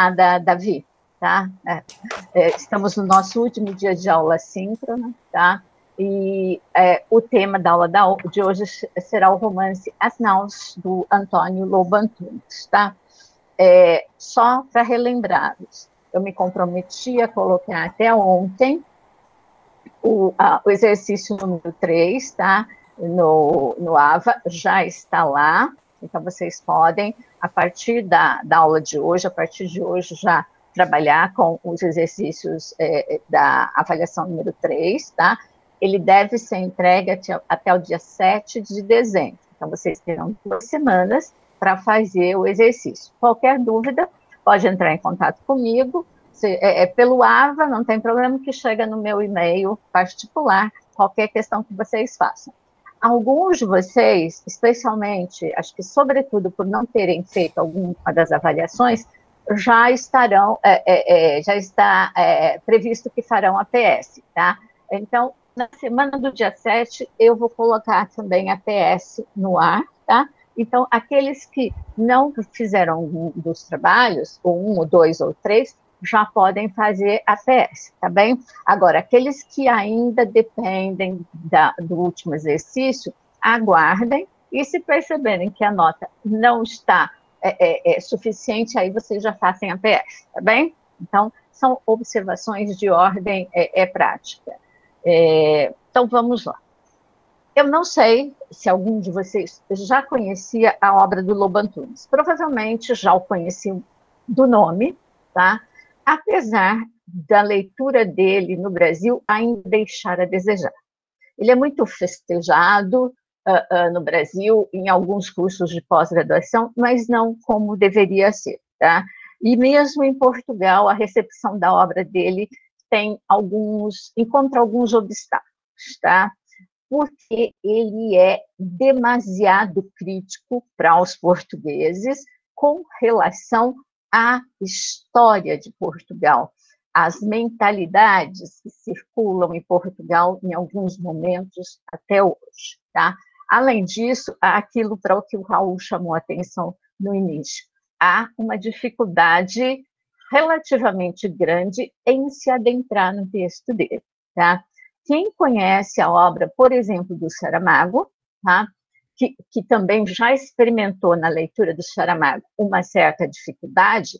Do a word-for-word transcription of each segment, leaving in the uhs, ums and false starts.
Obrigada, Davi. Tá? É, é, estamos no nosso último dia de aula síncrona, tá? E é, o tema da aula da, de hoje será o romance As Naus, do Antônio Lobo Antunes, tá? É, só para relembrar-vos, eu me comprometi a colocar até ontem o, a, o exercício número três, tá? No, no AVA, já está lá, então vocês podem, a partir da, da aula de hoje, a partir de hoje já trabalhar com os exercícios é, da avaliação número três, tá? Ele deve ser entregue até, até o dia sete de dezembro. Então, vocês terão duas semanas para fazer o exercício. Qualquer dúvida, pode entrar em contato comigo, se, é, é, pelo AVA, não tem problema, que chega no meu e-mail particular, qualquer questão que vocês façam. Alguns de vocês, especialmente, acho que sobretudo por não terem feito alguma das avaliações, já estarão, é, é, é, já está é, previsto que farão a P S, tá? Então, na semana do dia sete, eu vou colocar também a P S no ar, tá? Então, aqueles que não fizeram um dos trabalhos, ou um, ou dois, ou três, já podem fazer a P S, tá bem? Agora, aqueles que ainda dependem da, do último exercício, aguardem, e se perceberem que a nota não está É, é, é suficiente, aí vocês já fazem a P S, tá bem? Então, são observações de ordem é, é prática. É, então, vamos lá. Eu não sei se algum de vocês já conhecia a obra do Lobo Antunes. Provavelmente já o conheciam do nome, tá? Apesar da leitura dele no Brasil ainda deixar a desejar. Ele é muito festejado, Uh, uh, no Brasil, em alguns cursos de pós-graduação, mas não como deveria ser, tá? E mesmo em Portugal, a recepção da obra dele tem alguns, encontra alguns obstáculos, tá? Porque ele é demasiado crítico para os portugueses com relação à história de Portugal, as mentalidades que circulam em Portugal em alguns momentos até hoje, tá? Além disso, há aquilo para o que o Raul chamou a atenção no início. Há uma dificuldade relativamente grande em se adentrar no texto dele, tá? Quem conhece a obra, por exemplo, do Saramago, tá? que, que também já experimentou na leitura do Saramago uma certa dificuldade,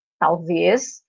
talvez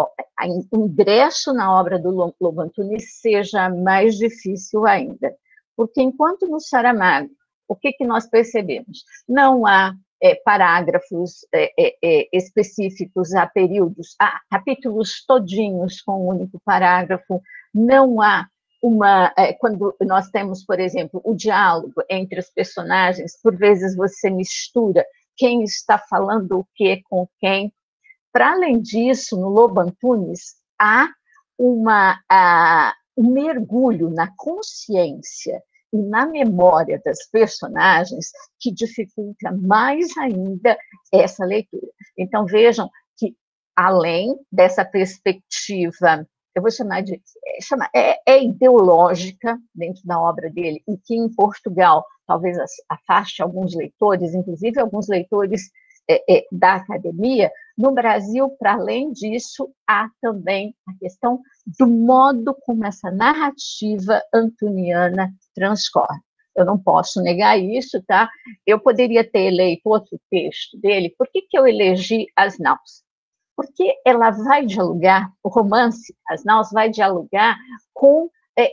o ingresso na obra do Lobo Antunes seja mais difícil ainda. Porque enquanto no Saramago, o que, que nós percebemos? Não há é, parágrafos é, é, específicos, há períodos, há capítulos todinhos com um único parágrafo, não há uma... É, quando nós temos, por exemplo, o diálogo entre os personagens, por vezes você mistura quem está falando o que com quem. Para além disso, no Lobo Antunes, há uma... A, um mergulho na consciência e na memória das personagens que dificulta mais ainda essa leitura. Então, vejam que, além dessa perspectiva, eu vou chamar de... É, chamar, é, é ideológica dentro da obra dele, e que em Portugal talvez afaste alguns leitores, inclusive alguns leitores é, é, da academia. No Brasil, para além disso, há também a questão do modo como essa narrativa antuniana transcorre. Eu não posso negar isso, tá? Eu poderia ter eleito outro texto dele. Por que, que eu elegi As Naus? Porque ela vai dialogar, o romance As Naus vai dialogar com é,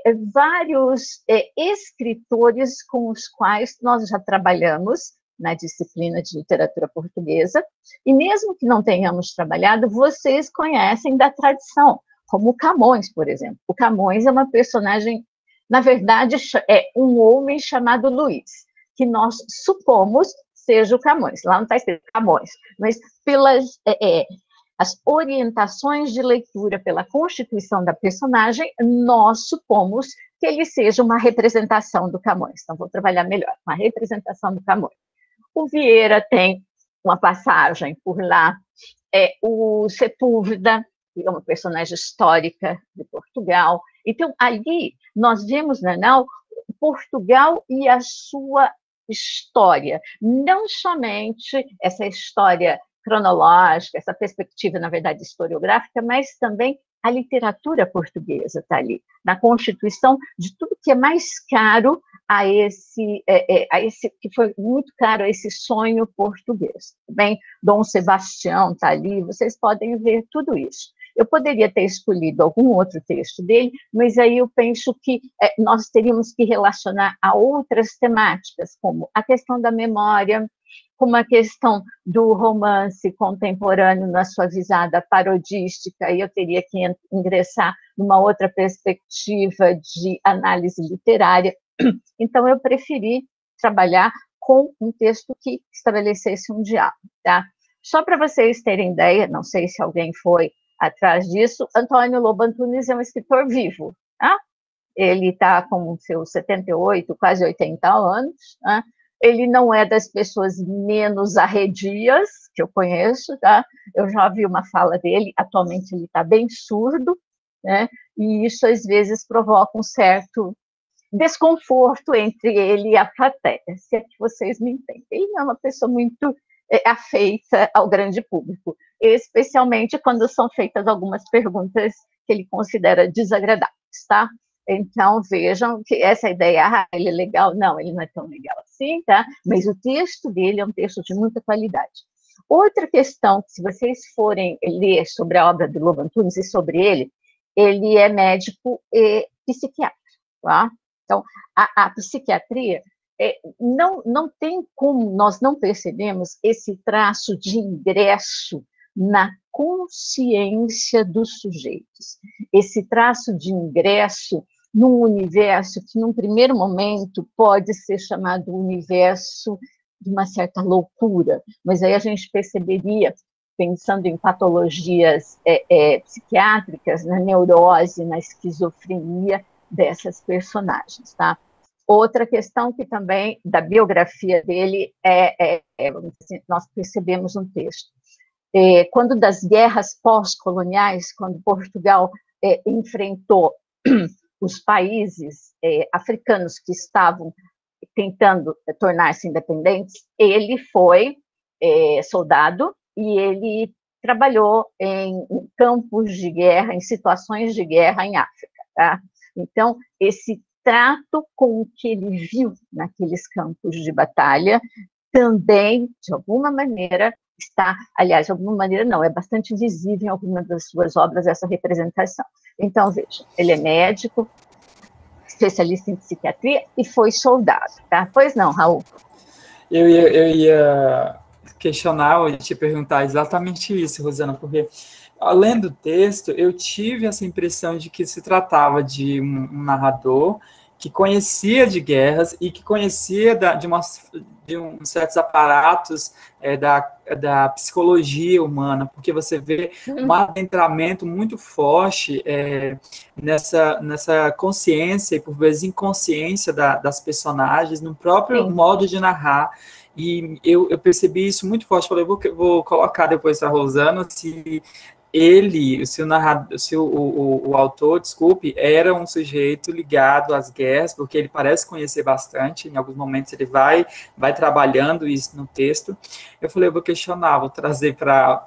vários é, escritores com os quais nós já trabalhamos na disciplina de literatura portuguesa, e mesmo que não tenhamos trabalhado, vocês conhecem da tradição, como o Camões, por exemplo. O Camões é uma personagem, na verdade, é um homem chamado Luís, que nós supomos seja o Camões. Lá não está escrito Camões, mas pelas é, é, as orientações de leitura, pela constituição da personagem, nós supomos que ele seja uma representação do Camões. Então, vou trabalhar melhor, uma representação do Camões. O Vieira tem uma passagem por lá, é, o Sepúlveda, que é uma personagem histórica de Portugal. Então, ali, nós vemos, Nanau, Portugal e a sua história, não somente essa história cronológica, essa perspectiva, na verdade, historiográfica, mas também a literatura portuguesa está ali, na constituição de tudo que é mais caro a esse, é, é, a esse que foi muito caro a esse sonho português. Bem, Dom Sebastião está ali, vocês podem ver tudo isso. Eu poderia ter escolhido algum outro texto dele, mas aí eu penso que é, nós teríamos que relacionar a outras temáticas, como a questão da memória, como a questão do romance contemporâneo na sua visada parodística, e eu teria que ingressar numa outra perspectiva de análise literária. Então, eu preferi trabalhar com um texto que estabelecesse um diálogo. Tá? Só para vocês terem ideia, não sei se alguém foi atrás disso, Antônio Lobo Antunes é um escritor vivo. Tá? Ele está com seus setenta e oito, quase oitenta anos, tá? Ele não é das pessoas menos arredias que eu conheço, tá? Eu já vi uma fala dele, atualmente ele está bem surdo, né? E isso às vezes provoca um certo desconforto entre ele e a plateia, se é que vocês me entendem. Ele é uma pessoa muito é, afeita ao grande público, especialmente quando são feitas algumas perguntas que ele considera desagradáveis, tá? Então, vejam que essa ideia, ah, ele é legal, não, ele não é tão legal assim, tá? Mas o texto dele é um texto de muita qualidade. Outra questão, se vocês forem ler sobre a obra do Lobo Antunes e sobre ele, ele é médico e psiquiatra, tá? Então, a, a psiquiatria, é, não, não tem como nós não percebemos esse traço de ingresso na consciência dos sujeitos, esse traço de ingresso num universo que, num primeiro momento, pode ser chamado universo de uma certa loucura, mas aí a gente perceberia, pensando em patologias é, é, psiquiátricas, na neurose, na esquizofrenia dessas personagens, tá? Outra questão que também, da biografia dele, é, é, é assim, nós percebemos um texto. É, quando das guerras pós-coloniais, quando Portugal é, enfrentou os países é, africanos que estavam tentando tornar-se independentes, ele foi é, soldado e ele trabalhou em, em campos de guerra, em situações de guerra em África, tá? Então, esse trato com o que ele viu naqueles campos de batalha também, de alguma maneira, está, aliás, de alguma maneira não, é bastante visível em algumas das suas obras essa representação. Então, veja, ele é médico, especialista em psiquiatria e foi soldado, tá? Pois não, Raul? Eu ia, eu ia questionar ou te perguntar exatamente isso, Rosana, porque, além do texto, eu tive essa impressão de que se tratava de um, um narrador que conhecia de guerras e que conhecia da, de, uma, de um, certos aparatos é, da, da psicologia humana, porque você vê um adentramento muito forte é, nessa, nessa consciência e, por vezes, inconsciência da, das personagens, no próprio Sim. modo de narrar. E eu, eu percebi isso muito forte. Falei, vou, vou colocar depois para a Rosana se ele, se o narrador, se o, o, o autor, desculpe, era um sujeito ligado às guerras, porque ele parece conhecer bastante, em alguns momentos ele vai, vai trabalhando isso no texto. Eu falei, eu vou questionar, vou trazer para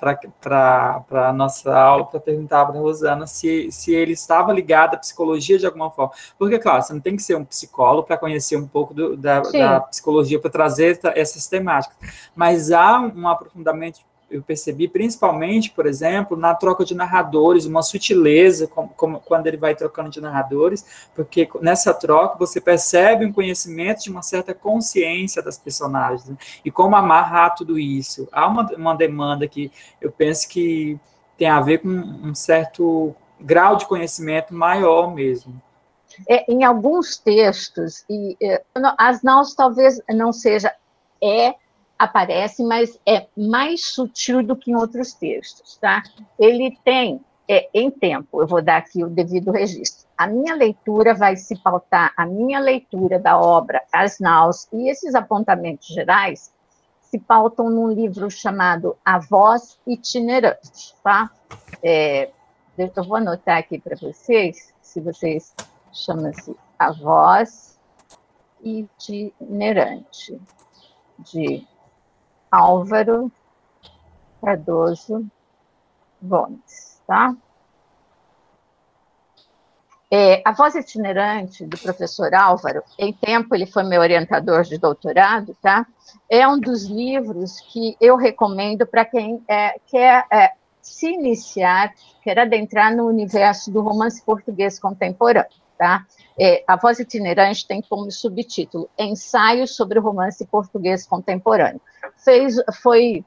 a nossa aula para perguntar para a Rosana se, se ele estava ligado à psicologia de alguma forma. Porque, claro, você não tem que ser um psicólogo para conhecer um pouco do, da, da psicologia, para trazer essas temáticas, mas há um aprofundamento, eu percebi, principalmente, por exemplo, na troca de narradores, uma sutileza, como, como, quando ele vai trocando de narradores, porque nessa troca você percebe um conhecimento de uma certa consciência das personagens, né? E como amarrar tudo isso. Há uma, uma demanda que eu penso que tem a ver com um certo grau de conhecimento maior mesmo. É, em alguns textos, e é, as naus talvez não seja... é aparece, mas é mais sutil do que em outros textos, tá? Ele tem, é, em tempo, eu vou dar aqui o devido registro, a minha leitura vai se pautar, a minha leitura da obra As Naus e esses apontamentos gerais se pautam num livro chamado A Voz Itinerante, tá? É, eu vou anotar aqui para vocês, se vocês chama-se A Voz Itinerante, de Álvaro Cardoso Gomes, tá? É, A Voz Itinerante, do professor Álvaro, em tempo ele foi meu orientador de doutorado, tá? É um dos livros que eu recomendo para quem é, quer é, se iniciar, quer adentrar no universo do romance português contemporâneo, tá? É, A Voz Itinerante tem como subtítulo Ensaio sobre o Romance Português Contemporâneo. Fez, foi...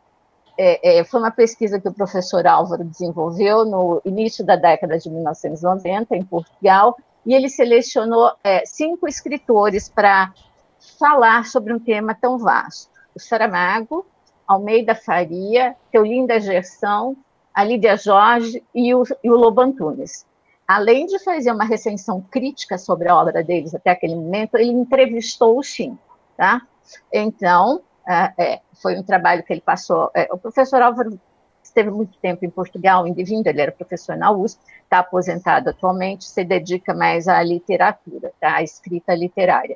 É, é, foi uma pesquisa que o professor Álvaro desenvolveu no início da década de mil novecentos e noventa, em Portugal, e ele selecionou é, cinco escritores para falar sobre um tema tão vasto. O Saramago, Almeida Faria, Teolinda Gerson, a Lídia Jorge e o, e o Lobo Antunes. Além de fazer uma recensão crítica sobre a obra deles até aquele momento, ele entrevistou os cinco, tá? Então, é, é, foi um trabalho que ele passou... É, o professor Álvaro esteve muito tempo em Portugal, indo e vindo, ele era professor na U S P, está aposentado atualmente, se dedica mais à literatura, tá? À escrita literária.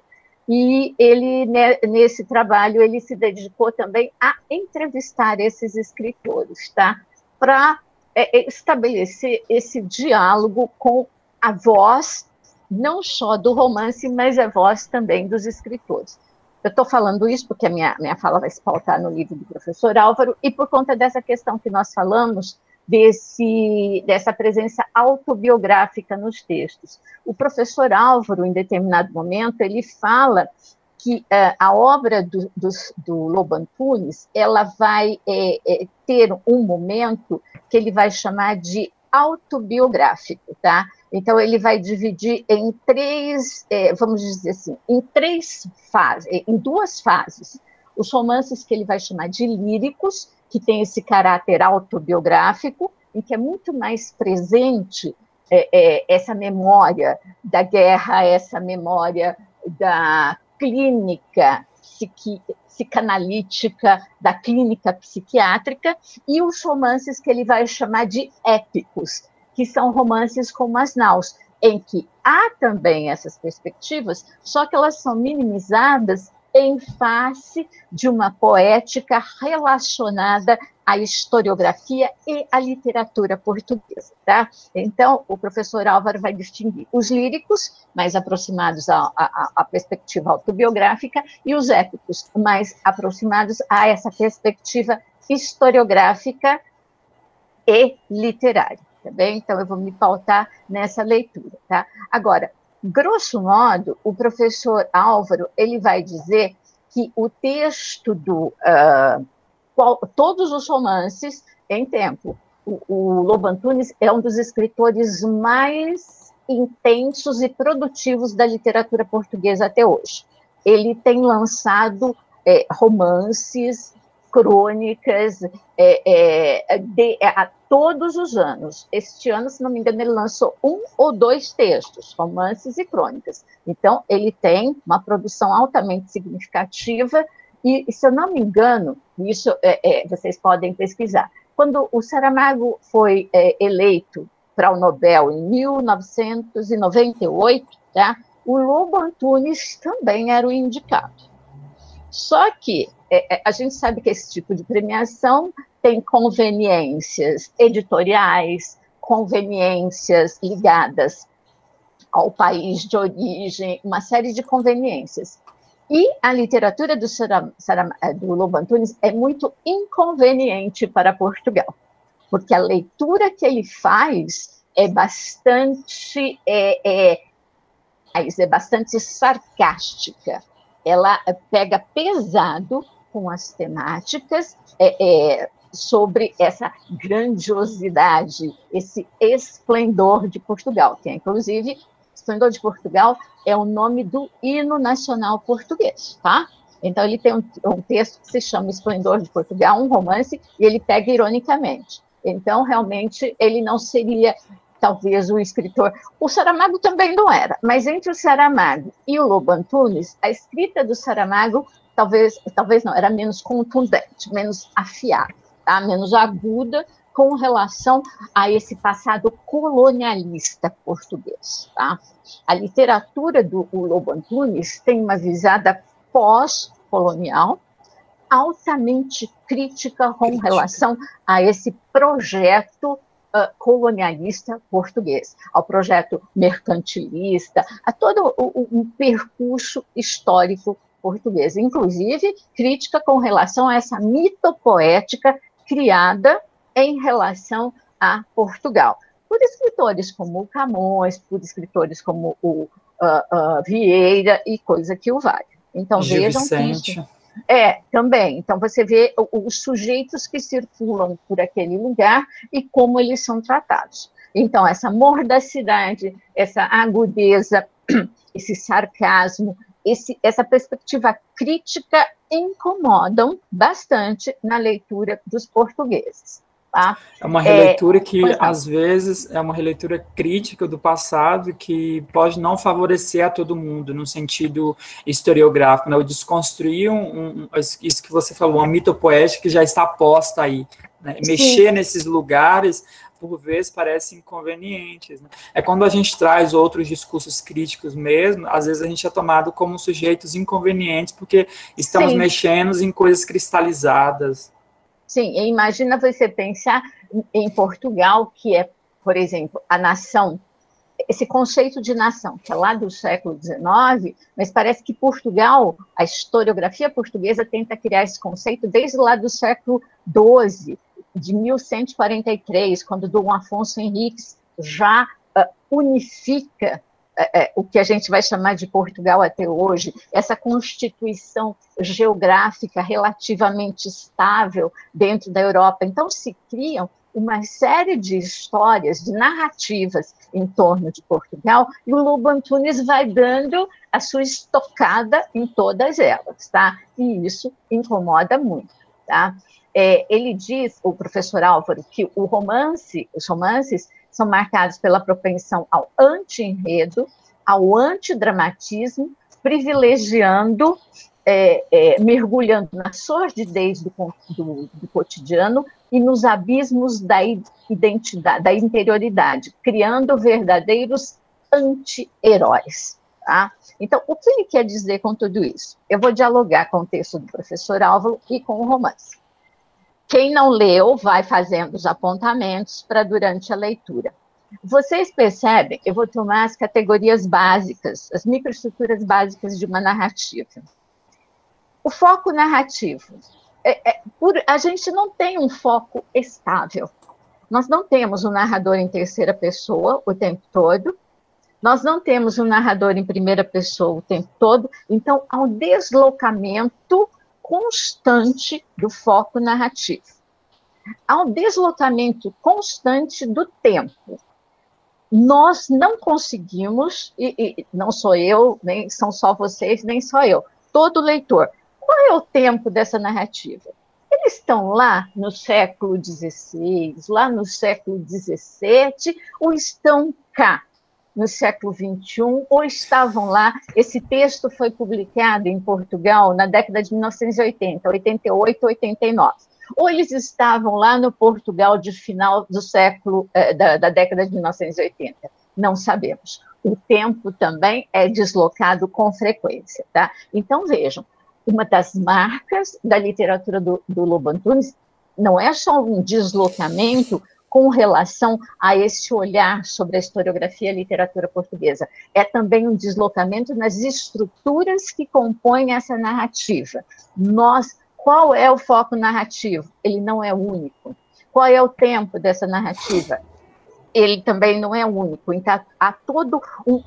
E ele, nesse trabalho, ele se dedicou também a entrevistar esses escritores, tá? Para é, estabelecer esse diálogo com a voz, não só do romance, mas a voz também dos escritores. Eu estou falando isso porque a minha, minha fala vai se pautar no livro do professor Álvaro, e por conta dessa questão que nós falamos, desse, dessa presença autobiográfica nos textos. O professor Álvaro, em determinado momento, ele fala que uh, a obra do, do, do Lobo Antunes, ela vai é, é, ter um momento que ele vai chamar de autobiográfico, tá? Então, ele vai dividir em três, é, vamos dizer assim, em três fases, em duas fases. Os romances que ele vai chamar de líricos, que tem esse caráter autobiográfico, em que é muito mais presente é, é, essa memória da guerra, essa memória da clínica psiqui, psicanalítica, da clínica psiquiátrica, e os romances que ele vai chamar de épicos, que são romances como As Naus, em que há também essas perspectivas, só que elas são minimizadas em face de uma poética relacionada à historiografia e à literatura portuguesa, tá? Então, o professor Álvaro vai distinguir os líricos, mais aproximados à, à, à perspectiva autobiográfica, e os épicos, mais aproximados a essa perspectiva historiográfica e literária. Tá bem? Então, eu vou me pautar nessa leitura, tá? Agora, grosso modo, o professor Álvaro, ele vai dizer que o texto do... Uh, qual, todos os romances em tempo, o, o Lobo Antunes é um dos escritores mais intensos e produtivos da literatura portuguesa até hoje. Ele tem lançado é, romances, crônicas, é, é, de, é, a todos os anos. Este ano, se não me engano, ele lançou um ou dois textos, romances e crônicas. Então, ele tem uma produção altamente significativa e, se eu não me engano, isso é, é, vocês podem pesquisar. Quando o Saramago foi é, eleito para o Nobel em mil novecentos e noventa e oito, tá? O Lobo Antunes também era o indicado. Só que é, a gente sabe que esse tipo de premiação tem conveniências editoriais, conveniências ligadas ao país de origem, uma série de conveniências. E a literatura do, Saram, Saram, do Lobo Antunes é muito inconveniente para Portugal, porque a leitura que ele faz é bastante, é, é, é bastante sarcástica. Ela pega pesado com as temáticas é, é, sobre essa grandiosidade, esse esplendor de Portugal, que é, inclusive, Esplendor de Portugal é o nome do hino nacional português, tá? Então, ele tem um, um texto que se chama Esplendor de Portugal, um romance, e ele pega ironicamente. Então, realmente, ele não seria... talvez o escritor... O Saramago também não era, mas entre o Saramago e o Lobo Antunes, a escrita do Saramago, talvez, talvez não, era menos contundente, menos afiada, tá? Menos aguda com relação a esse passado colonialista português, tá? A literatura do Lobo Antunes tem uma visada pós-colonial, altamente crítica com relação a esse projeto uh, colonialista português, ao projeto mercantilista, a todo o, o, o percurso histórico português, inclusive crítica com relação a essa mitopoética criada em relação a Portugal, por escritores como o Camões, por escritores como o uh, uh, Vieira e coisa que o vale. Então Gil vejam Vicente. que isso é também. Então você vê os sujeitos que circulam por aquele lugar e como eles são tratados. Então essa mordacidade, essa agudeza, esse sarcasmo, esse, essa perspectiva crítica incomodam bastante na leitura dos portugueses. Tá? É uma releitura é, que, às vezes, é uma releitura crítica do passado que pode não favorecer a todo mundo, no sentido historiográfico, né? Ou desconstruir um, um, isso que você falou, uma mitopoética que já está posta aí. Né? Mexer nesses lugares, por vezes, parece inconvenientes. Né? É quando a gente traz outros discursos críticos mesmo, às vezes a gente é tomado como sujeitos inconvenientes, porque estamos Sim. mexendo em coisas cristalizadas. Sim, e imagina você pensar em Portugal, que é, por exemplo, a nação, esse conceito de nação, que é lá do século dezenove, mas parece que Portugal, a historiografia portuguesa tenta criar esse conceito desde lá do século doze, de mil cento e quarenta e três, quando Dom Afonso Henriques já uh, unifica É, é, o que a gente vai chamar de Portugal até hoje, essa constituição geográfica relativamente estável dentro da Europa. Então, se criam uma série de histórias, de narrativas em torno de Portugal, e o Lobo Antunes vai dando a sua estocada em todas elas, tá? E isso incomoda muito, tá? É, ele diz, o professor Álvaro, que o romance, os romances são marcados pela propensão ao anti-enredo, ao antidramatismo, privilegiando, é, é, mergulhando na sordidez do, do, do cotidiano e nos abismos da identidade, da interioridade, criando verdadeiros anti-heróis. Tá? Então, o que ele quer dizer com tudo isso? Eu vou dialogar com o texto do professor Álvaro e com o romance. Quem não leu, vai fazendo os apontamentos para durante a leitura. Vocês percebem, eu vou tomar as categorias básicas, as microestruturas básicas de uma narrativa. O foco narrativo. É, é, por, a gente não tem um foco estável. Nós não temos um narrador em terceira pessoa o tempo todo, nós não temos um narrador em primeira pessoa o tempo todo, então há um deslocamento constante do foco narrativo. Há um deslocamento constante do tempo. Nós não conseguimos, e, e não sou eu, nem são só vocês, nem só eu, todo leitor. Qual é o tempo dessa narrativa? Eles estão lá no século dezesseis, lá no século dezessete, ou estão cá, no século vinte e um, ou estavam lá, esse texto foi publicado em Portugal na década de mil novecentos e oitenta, oitenta e oito, oitenta e nove. Ou eles estavam lá no Portugal de final do século, eh, da, da década de mil novecentos e oitenta. Não sabemos. O tempo também é deslocado com frequência. Tá? Então, vejam, uma das marcas da literatura do, do Lobo Antunes não é só um deslocamento com relação a esse olhar sobre a historiografia e a literatura portuguesa. É também um deslocamento nas estruturas que compõem essa narrativa. Nós, qual é o foco narrativo? Ele não é único. Qual é o tempo dessa narrativa? Ele também não é único. Então, há todo um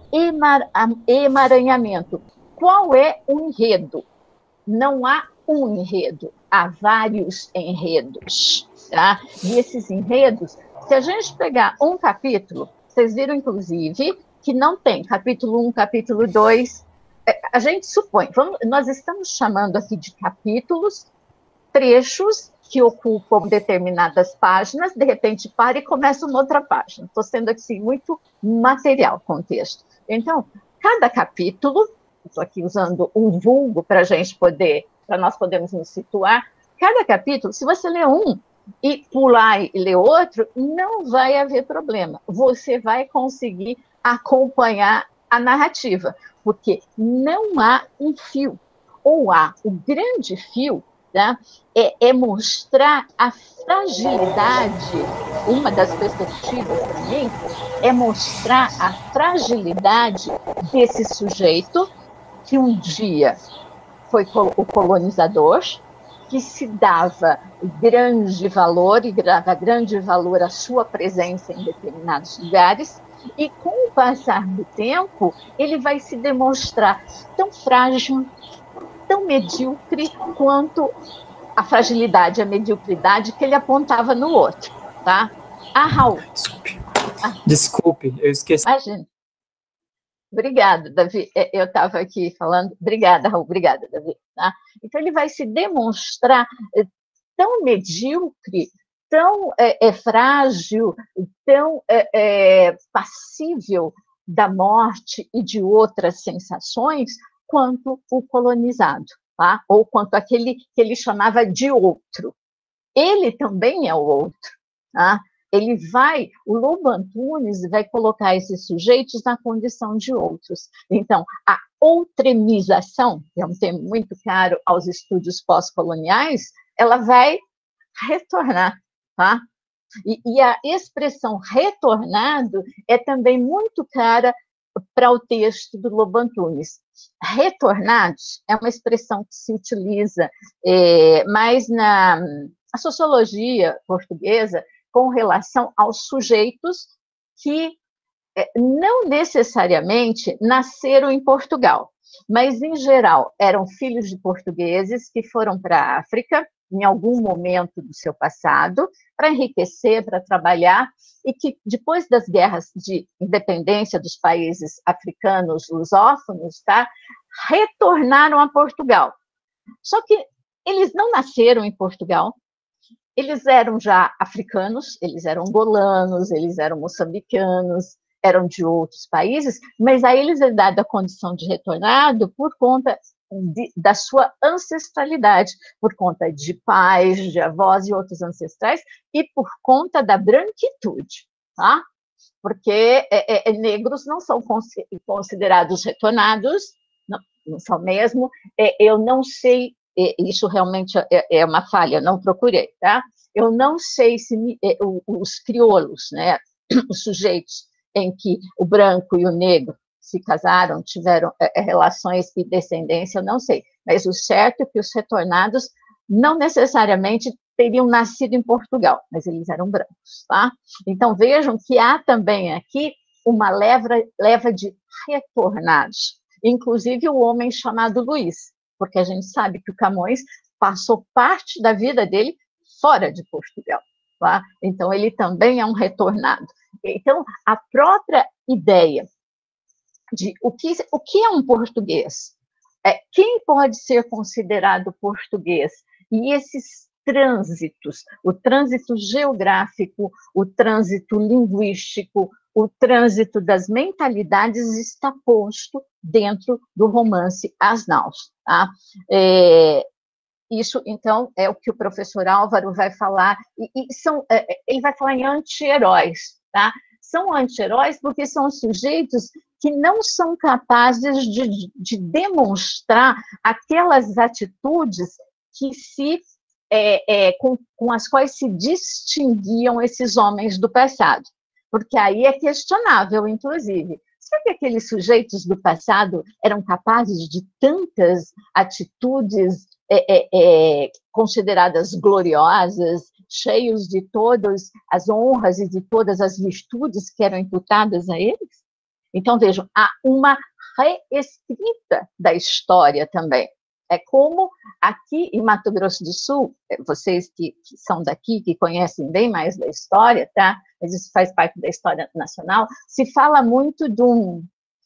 emaranhamento. Qual é o enredo? Não há um enredo, há vários enredos. Tá? E esses enredos, se a gente pegar um capítulo, vocês viram, inclusive, que não tem capítulo um, capítulo dois, a gente supõe, vamos, nós estamos chamando aqui de capítulos, trechos que ocupam determinadas páginas, de repente para e começa uma outra página. Estou sendo assim, muito material com o texto. Então, cada capítulo, estou aqui usando um vulgo para a gente poder, para nós podermos nos situar, cada capítulo, se você ler um, e pular e ler outro, não vai haver problema. Você vai conseguir acompanhar a narrativa, porque não há um fio. Ou há o grande fio, tá? é, é mostrar a fragilidade, uma das perspectivas para mim, é mostrar a fragilidade desse sujeito que um dia foi o colonizador, que se dava grande valor, e dava grande valor à sua presença em determinados lugares, e com o passar do tempo, ele vai se demonstrar tão frágil, tão medíocre, quanto a fragilidade, a mediocridade que ele apontava no outro, tá? Ah, Raul. Desculpe, ah. Desculpe, eu esqueci. Imagina. Obrigada, Davi. Eu estava aqui falando. Obrigada, Raul. Obrigada, Davi. Tá? Então, ele vai se demonstrar tão medíocre, tão é, é, frágil, tão é, é, passível da morte e de outras sensações quanto o colonizado, tá? Ou quanto aquele que ele chamava de outro. Ele também é o outro, tá? Ele vai, o Lobo Antunes vai colocar esses sujeitos na condição de outros. Então, a outremização, que é um termo muito caro aos estudos pós-coloniais, ela vai retornar, tá? E, e a expressão retornado é também muito cara para o texto do Lobo Antunes. Retornados é uma expressão que se utiliza é, mais na a sociologia portuguesa com relação aos sujeitos que não necessariamente nasceram em Portugal, mas, em geral, eram filhos de portugueses que foram para a África em algum momento do seu passado, para enriquecer, para trabalhar, e que, depois das guerras de independência dos países africanos lusófonos, tá, retornaram a Portugal. Só que eles não nasceram em Portugal, eles eram já africanos, eles eram angolanos, eles eram moçambicanos, eram de outros países, mas a eles é dada a condição de retornado por conta de, da sua ancestralidade, por conta de pais, de avós e outros ancestrais, e por conta da branquitude, tá? Porque é, é, negros não são considerados retornados, não, não são mesmo, é, eu não sei, isso realmente é uma falha, não procurei, tá? Eu não sei se os crioulos, né, os sujeitos em que o branco e o negro se casaram, tiveram relações e descendência, eu não sei, mas o certo é que os retornados não necessariamente teriam nascido em Portugal, mas eles eram brancos, tá? Então, vejam que há também aqui uma leva, leva de retornados, inclusive o homem chamado Luís, porque a gente sabe que o Camões passou parte da vida dele fora de Portugal, tá? Então ele também é um retornado. Então, a própria ideia de o que, o que é um português, é, quem pode ser considerado português, e esses trânsitos, o trânsito geográfico, o trânsito linguístico, o trânsito das mentalidades está posto dentro do romance As Naus, tá? É, isso, então, é o que o professor Álvaro vai falar, e, e são, é, ele vai falar em anti-heróis, tá? São anti-heróis porque são sujeitos que não são capazes de, de demonstrar aquelas atitudes que se, é, é, com, com as quais se distinguiam esses homens do passado. Porque aí é questionável, inclusive. Será que aqueles sujeitos do passado eram capazes de tantas atitudes é, é, é, consideradas gloriosas, cheios de todas as honras e de todas as virtudes que eram imputadas a eles? Então, vejam, há uma reescrita da história também. É como aqui em Mato Grosso do Sul, vocês que, que são daqui, que conhecem bem mais da história, tá? Mas isso faz parte da história nacional, se fala muito de um,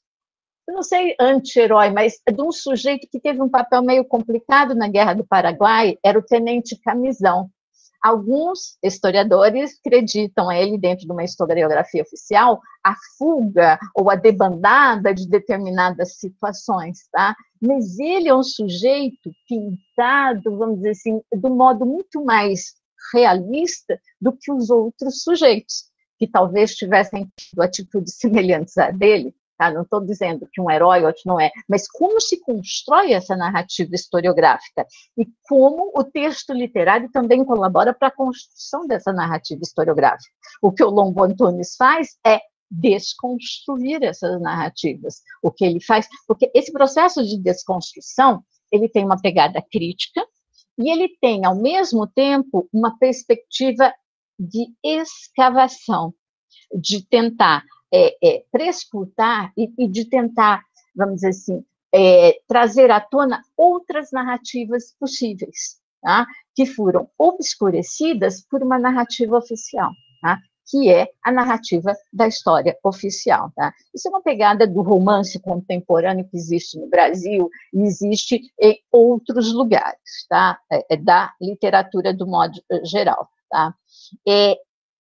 eu não sei anti-herói, mas de um sujeito que teve um papel meio complicado na Guerra do Paraguai, era o Tenente Camisão. Alguns historiadores acreditam ele, dentro de uma historiografia oficial, a fuga ou a debandada de determinadas situações, tá? Mas ele é um sujeito pintado, vamos dizer assim, de um modo muito mais realista do que os outros sujeitos, que talvez tivessem tido atitudes semelhantes à dele, tá? Não estou dizendo que um herói ou outro não é, mas como se constrói essa narrativa historiográfica e como o texto literário também colabora para a construção dessa narrativa historiográfica. O que o Lombo Antunes faz é desconstruir essas narrativas. O que ele faz, porque esse processo de desconstrução, ele tem uma pegada crítica e ele tem, ao mesmo tempo, uma perspectiva de escavação, de tentar é, é, prescrutar e, e de tentar, vamos dizer assim, é, trazer à tona outras narrativas possíveis, tá? Que foram obscurecidas por uma narrativa oficial, tá? Que é a narrativa da história oficial. Tá? Isso é uma pegada do romance contemporâneo que existe no Brasil e existe em outros lugares, tá? É, é da literatura do modo geral. Tá? É,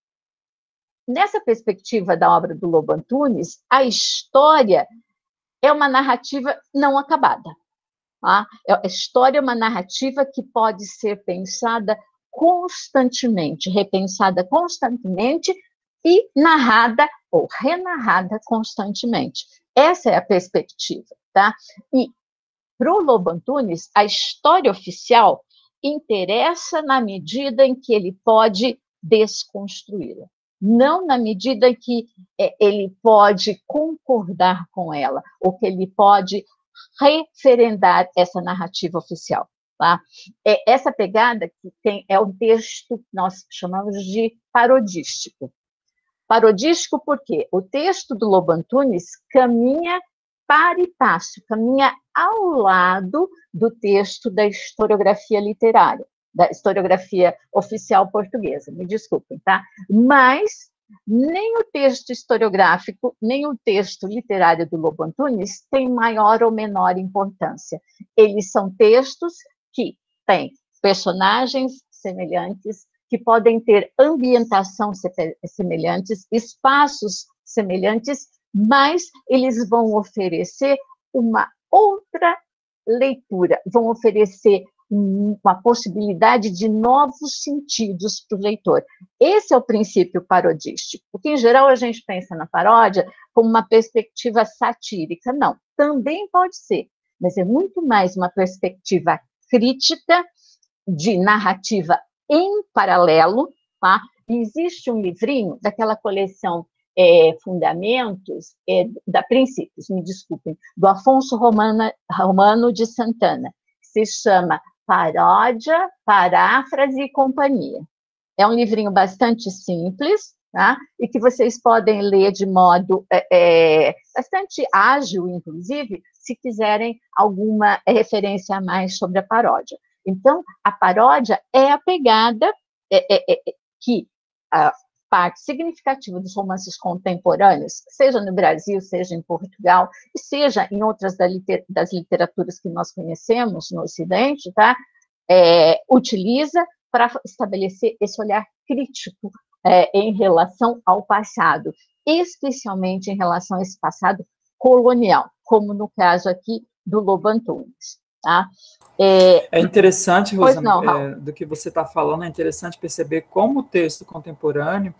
nessa perspectiva da obra do Lobo Antunes, a história é uma narrativa não acabada. Tá? A história é uma narrativa que pode ser pensada constantemente, repensada constantemente e narrada ou renarrada constantemente. Essa é a perspectiva, tá? E para o Lobo Antunes, a história oficial interessa na medida em que ele pode desconstruí-la, não na medida em que é, ele pode concordar com ela, ou que ele pode referendar essa narrativa oficial. Tá? É, essa pegada que tem é o texto que nós chamamos de parodístico. Parodístico porque o texto do Lobo Antunes caminha para e passo, caminha ao lado do texto da historiografia literária, da historiografia oficial portuguesa, me desculpem, tá? Mas nem o texto historiográfico, nem o texto literário do Lobo Antunes tem maior ou menor importância. Eles são textos que têm personagens semelhantes, que podem ter ambientação semelhantes, espaços semelhantes, mas eles vão oferecer uma outra leitura, vão oferecer uma possibilidade de novos sentidos para o leitor. Esse é o princípio parodístico, porque, em geral, a gente pensa na paródia como uma perspectiva satírica. Não, também pode ser, mas é muito mais uma perspectiva crítica, de narrativa em paralelo, tá? Existe um livrinho daquela coleção é, Fundamentos, é, da Princípios, me desculpem, do Afonso Romana, Romano de Santana, que se chama Paródia, Paráfrase e Companhia. É um livrinho bastante simples, tá? E que vocês podem ler de modo é, é, bastante ágil, inclusive, se quiserem alguma referência a mais sobre a paródia. Então, a paródia é a pegada é, é, é, que a parte significativa dos romances contemporâneos, seja no Brasil, seja em Portugal, e seja em outras da liter, das literaturas que nós conhecemos no Ocidente, tá? É, utiliza para estabelecer esse olhar crítico é, em relação ao passado, especialmente em relação a esse passado colonial, como no caso aqui do Lobo Antunes. Tá? É, é interessante, Rosana, não, é, do que você está falando, é interessante perceber como o texto contemporâneo,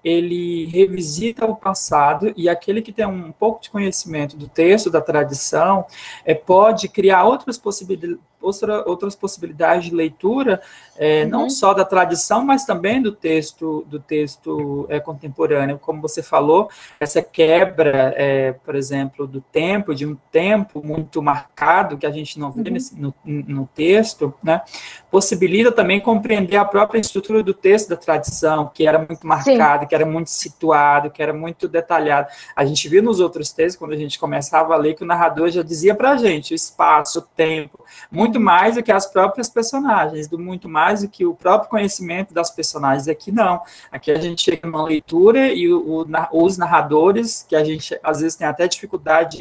ele revisita o passado, e aquele que tem um pouco de conhecimento do texto, da tradição, é, pode criar outras possibilidades, outra, outras possibilidades de leitura, é, uhum. não só da tradição, mas também do texto, do texto é, contemporâneo. Como você falou, essa quebra, é, por exemplo, do tempo, de um tempo muito marcado, que a gente não vê uhum. nesse, no, no texto, né, possibilita também compreender a própria estrutura do texto da tradição, que era muito marcado, Sim. que era muito situado, que era muito detalhado. A gente viu nos outros textos, quando a gente começava a ler, que o narrador já dizia para a gente o espaço, o tempo, muito mais do que as próprias personagens, do muito mais do que o próprio conhecimento das personagens. Aqui não. Aqui a gente chega numa leitura e o, o, os narradores, que a gente às vezes tem até dificuldade de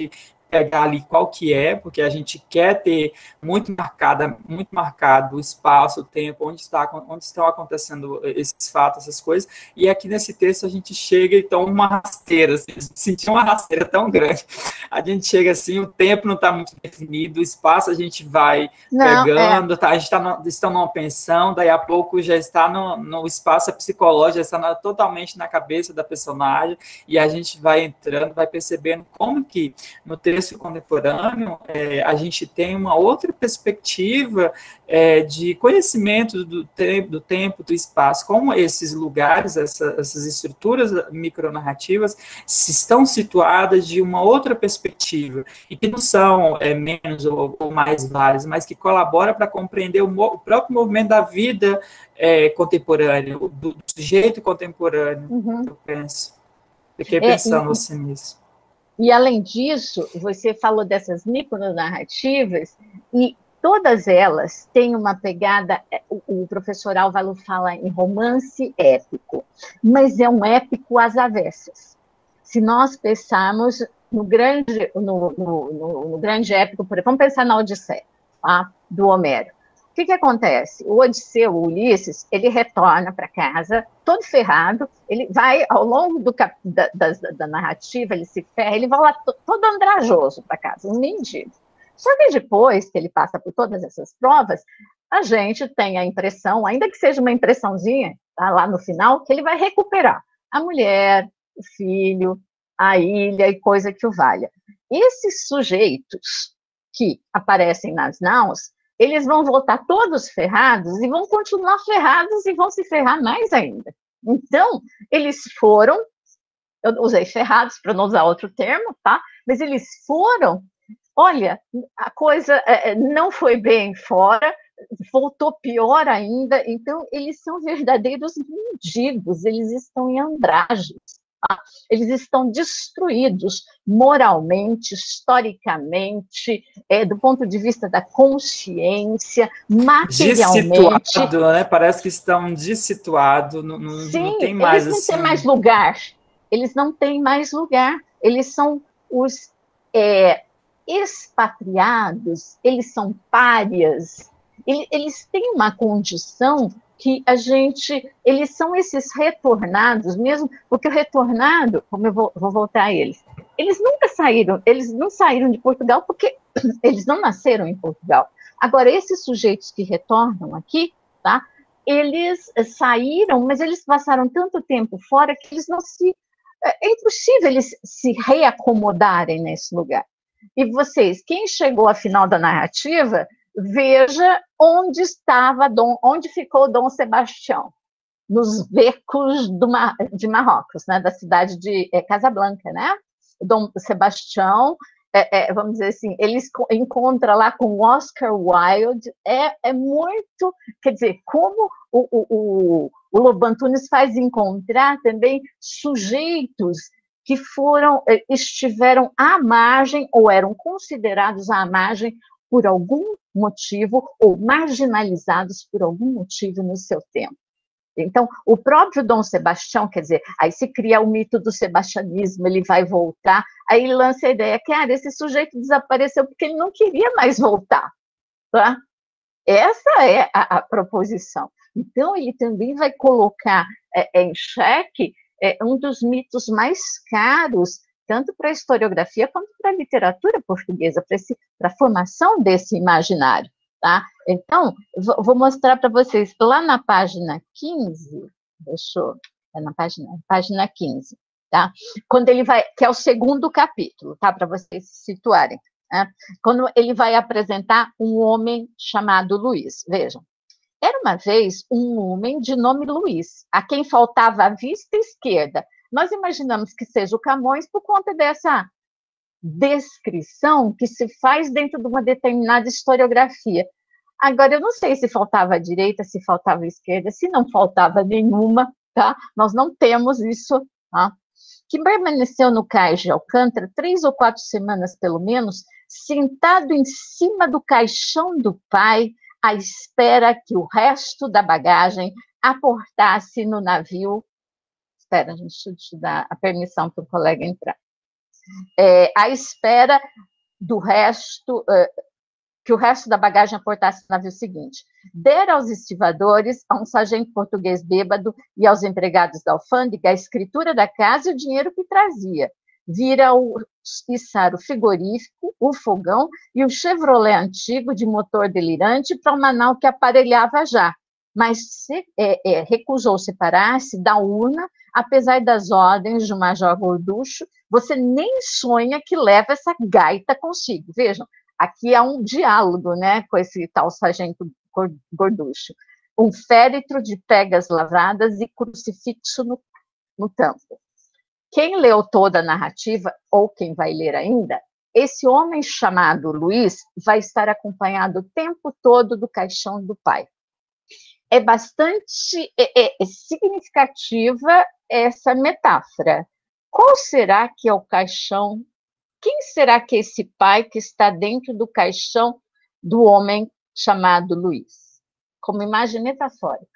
pegar ali qual que é, porque a gente quer ter muito marcada, muito marcado o espaço, o tempo, onde, está, onde estão acontecendo esses fatos, essas coisas, e aqui nesse texto a gente chega e toma uma rasteira, assim, sentir uma rasteira tão grande, a gente chega assim, o tempo não está muito definido, o espaço a gente vai não, pegando, é. tá, a gente está está numa pensão, daí a pouco já está no, no espaço psicológico, já está na, totalmente na cabeça da personagem, e a gente vai entrando, vai percebendo como que no texto contemporâneo é, a gente tem uma outra perspectiva é, de conhecimento do tempo, do tempo, do espaço, como esses lugares, essa, essas estruturas micronarrativas se estão situadas de uma outra perspectiva, e que não são é, menos ou, ou mais válidas, mas que colaboram para compreender o, o próprio movimento da vida é, contemporânea, do, do sujeito contemporâneo, uhum. eu penso. Fiquei pensando é, e, assim nisso. E, além disso, você falou dessas micronarrativas, e todas elas têm uma pegada, o, o professor Álvaro fala em romance épico, mas é um épico às avessas. Se nós pensarmos no grande, no, no, no, no grande épico, por exemplo, vamos pensar na Odisseia, tá? Do Homero. O que, que acontece? O Odisseu, o Ulisses, ele retorna para casa todo ferrado, ele vai, ao longo do, da, da, da narrativa, ele se ferra, ele vai lá todo andrajoso para casa, um mendigo. Só que depois que ele passa por todas essas provas, a gente tem a impressão, ainda que seja uma impressãozinha, tá, lá no final, que ele vai recuperar a mulher, o filho, a ilha e coisa que o valha. Esses sujeitos que aparecem nas naus, eles vão voltar todos ferrados e vão continuar ferrados e vão se ferrar mais ainda. Então, eles foram, eu usei ferrados para não usar outro termo, tá? Mas eles foram, olha, a coisa não foi bem fora, voltou pior ainda, então eles são verdadeiros mendigos, eles estão em andrajos. Eles estão destruídos moralmente, historicamente, é, do ponto de vista da consciência, materialmente. Dissituado, né? Parece que estão dissituados, não, não, Sim, não tem mais eles não assim... têm mais lugar. Eles não têm mais lugar. Eles são os é, expatriados, eles são párias, eles, eles têm uma condição que a gente, eles são esses retornados mesmo, porque o retornado, como eu vou, vou voltar a eles, eles nunca saíram, eles não saíram de Portugal porque eles não nasceram em Portugal. Agora, esses sujeitos que retornam aqui, tá, eles saíram, mas eles passaram tanto tempo fora que eles não se... É impossível eles se reacomodarem nesse lugar. E vocês, quem chegou ao final da narrativa, veja onde estava, Dom, onde ficou Dom Sebastião, nos becos do Mar, de Marrocos, né, da cidade de é, Casablanca, né? Dom Sebastião, é, é, vamos dizer assim, ele encontra lá com Oscar Wilde, é, é muito, quer dizer, como o, o, o, o Lobo Antunes faz encontrar também sujeitos que foram, estiveram à margem, ou eram considerados à margem por algum motivo, ou marginalizados por algum motivo no seu tempo. Então, o próprio Dom Sebastião, quer dizer, aí se cria o mito do sebastianismo, ele vai voltar, aí ele lança a ideia que, ah, esse sujeito desapareceu porque ele não queria mais voltar, tá? Essa é a, a proposição. Então, ele também vai colocar é, em xeque é, um dos mitos mais caros, tanto para a historiografia quanto para a literatura portuguesa, para a formação desse imaginário. Tá? Então, vou mostrar para vocês, lá na página quinze, deixa eu, é na página, página quinze, tá? Quando ele vai, que é o segundo capítulo, tá? Para vocês se situarem. Né? Quando ele vai apresentar um homem chamado Luís, vejam. Era uma vez um homem de nome Luís, a quem faltava a vista esquerda. Nós imaginamos que seja o Camões por conta dessa descrição que se faz dentro de uma determinada historiografia. Agora, eu não sei se faltava a direita, se faltava a esquerda, se não faltava nenhuma, tá? Nós não temos isso, tá? Que permaneceu no cais de Alcântara três ou quatro semanas, pelo menos, sentado em cima do caixão do pai, à espera que o resto da bagagem aportasse no navio. Espera, deixa eu te dar a permissão para o colega entrar. É, à espera do resto, uh, que o resto da bagagem aportasse no navio seguinte. Dera aos estivadores, a um sargento português bêbado e aos empregados da alfândega a escritura da casa e o dinheiro que trazia. Vira o içar o frigorífico, o fogão e o Chevrolet antigo de motor delirante para uma nau que aparelhava já, mas se, é, é, recusou separar-se da urna, apesar das ordens do Major Gorducho. Você nem sonha que leva essa gaita consigo. Vejam, aqui há um diálogo, né, com esse tal sargento Gorducho. Um féretro de pegas lavradas e crucifixo no, no tampo. Quem leu toda a narrativa, ou quem vai ler ainda, esse homem chamado Luiz vai estar acompanhado o tempo todo do caixão do pai. É bastante é, é, significativa essa metáfora. Qual será que é o caixão? Quem será que é esse pai que está dentro do caixão do homem chamado Luiz? Como imagem metafórica.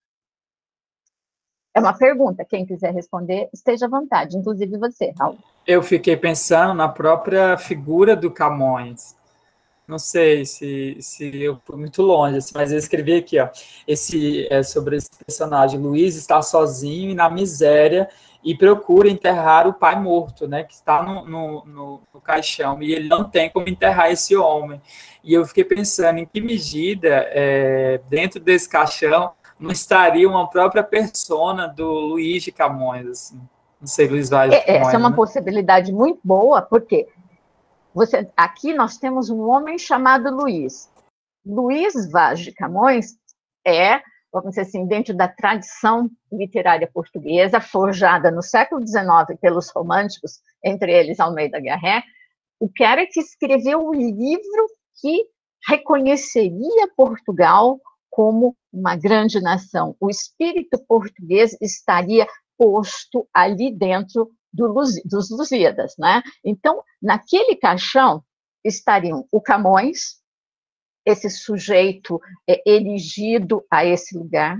É uma pergunta, quem quiser responder, esteja à vontade, inclusive você, Raul. Eu fiquei pensando na própria figura do Camões. Não sei se, se eu fui muito longe, mas eu escrevi aqui, ó, esse, é, sobre esse personagem. Luiz está sozinho e na miséria e procura enterrar o pai morto, né, que está no, no, no, no caixão, e ele não tem como enterrar esse homem. E eu fiquei pensando em que medida, é, dentro desse caixão, não estaria uma própria persona do Luiz de Camões, assim. Não sei, Luiz Vaz de Camões. Essa é uma né? possibilidade muito boa, porque você, aqui nós temos um homem chamado Luiz. Luiz Vaz de Camões é, vamos dizer assim, dentro da tradição literária portuguesa, forjada no século dezenove pelos românticos, entre eles Almeida Garré, o cara que escreveu o livro que reconheceria Portugal como uma grande nação. O espírito português estaria posto ali dentro do, dos Lusíadas, né? Então, naquele caixão estariam o Camões, esse sujeito é, erigido a esse lugar,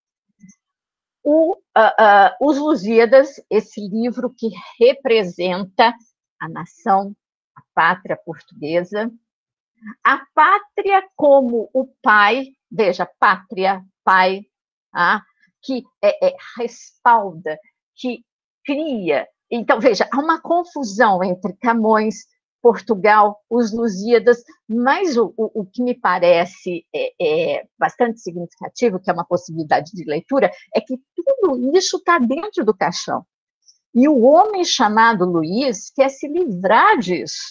o, uh, uh, os Lusíadas, esse livro que representa a nação, a pátria portuguesa, a pátria como o pai, veja, pátria, pai, ah, que é, é, respalda, que cria. Então, veja, há uma confusão entre Camões, Portugal, os Lusíadas, mas o, o, o que me parece é, é bastante significativo, que é uma possibilidade de leitura, é que tudo isso está dentro do caixão. E o homem chamado Luiz quer se livrar disso,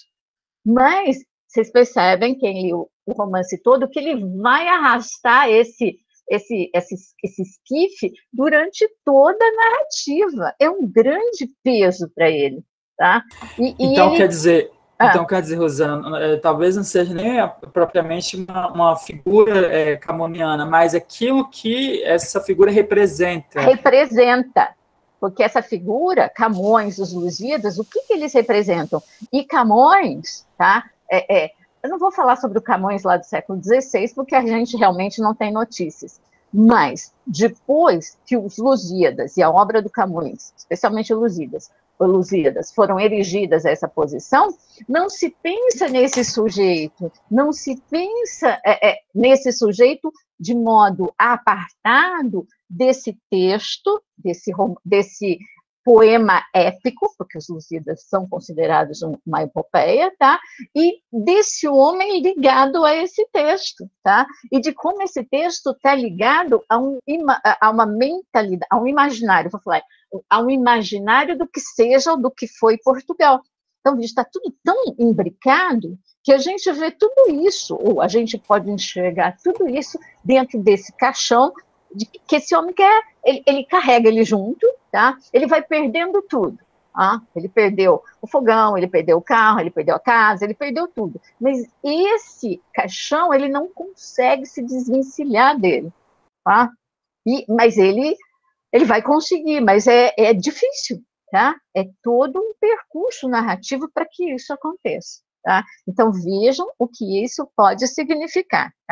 mas vocês percebem, quem leu o romance todo, que ele vai arrastar esse, esse, esse, esse esquife durante toda a narrativa. É um grande peso para ele. Tá? E, então, e ele... quer dizer, ah. então, quer dizer, Rosana, é, talvez não seja nem a, propriamente uma, uma figura é, camoniana, mas aquilo que essa figura representa. Representa. Porque essa figura, Camões, os Lusíadas, o que, que eles representam? E Camões, tá? É, é, eu não vou falar sobre o Camões lá do século dezesseis, porque a gente realmente não tem notícias. Mas, depois que os Lusíadas e a obra do Camões, especialmente os Lusíadas, Lusíadas, foram erigidas a essa posição, não se pensa nesse sujeito, não se pensa é, é, nesse sujeito de modo apartado desse texto, desse, desse poema épico, porque os Lusíadas são considerados uma epopeia, tá? E desse homem ligado a esse texto, tá? E de como esse texto está ligado a, um, a uma mentalidade, a um imaginário, vou falar, a um imaginário do que seja ou do que foi Portugal. Então, está tudo tão imbricado que a gente vê tudo isso, ou a gente pode enxergar tudo isso dentro desse caixão de que esse homem quer, ele, ele carrega ele junto, tá? Ele vai perdendo tudo. Ah, ele perdeu o fogão, ele perdeu o carro, ele perdeu a casa, ele perdeu tudo. Mas esse caixão, ele não consegue se desvencilhar dele. Tá? E, mas ele, ele vai conseguir, mas é, é difícil. Tá? É todo um percurso narrativo para que isso aconteça. Tá? Então, vejam o que isso pode significar. Tá?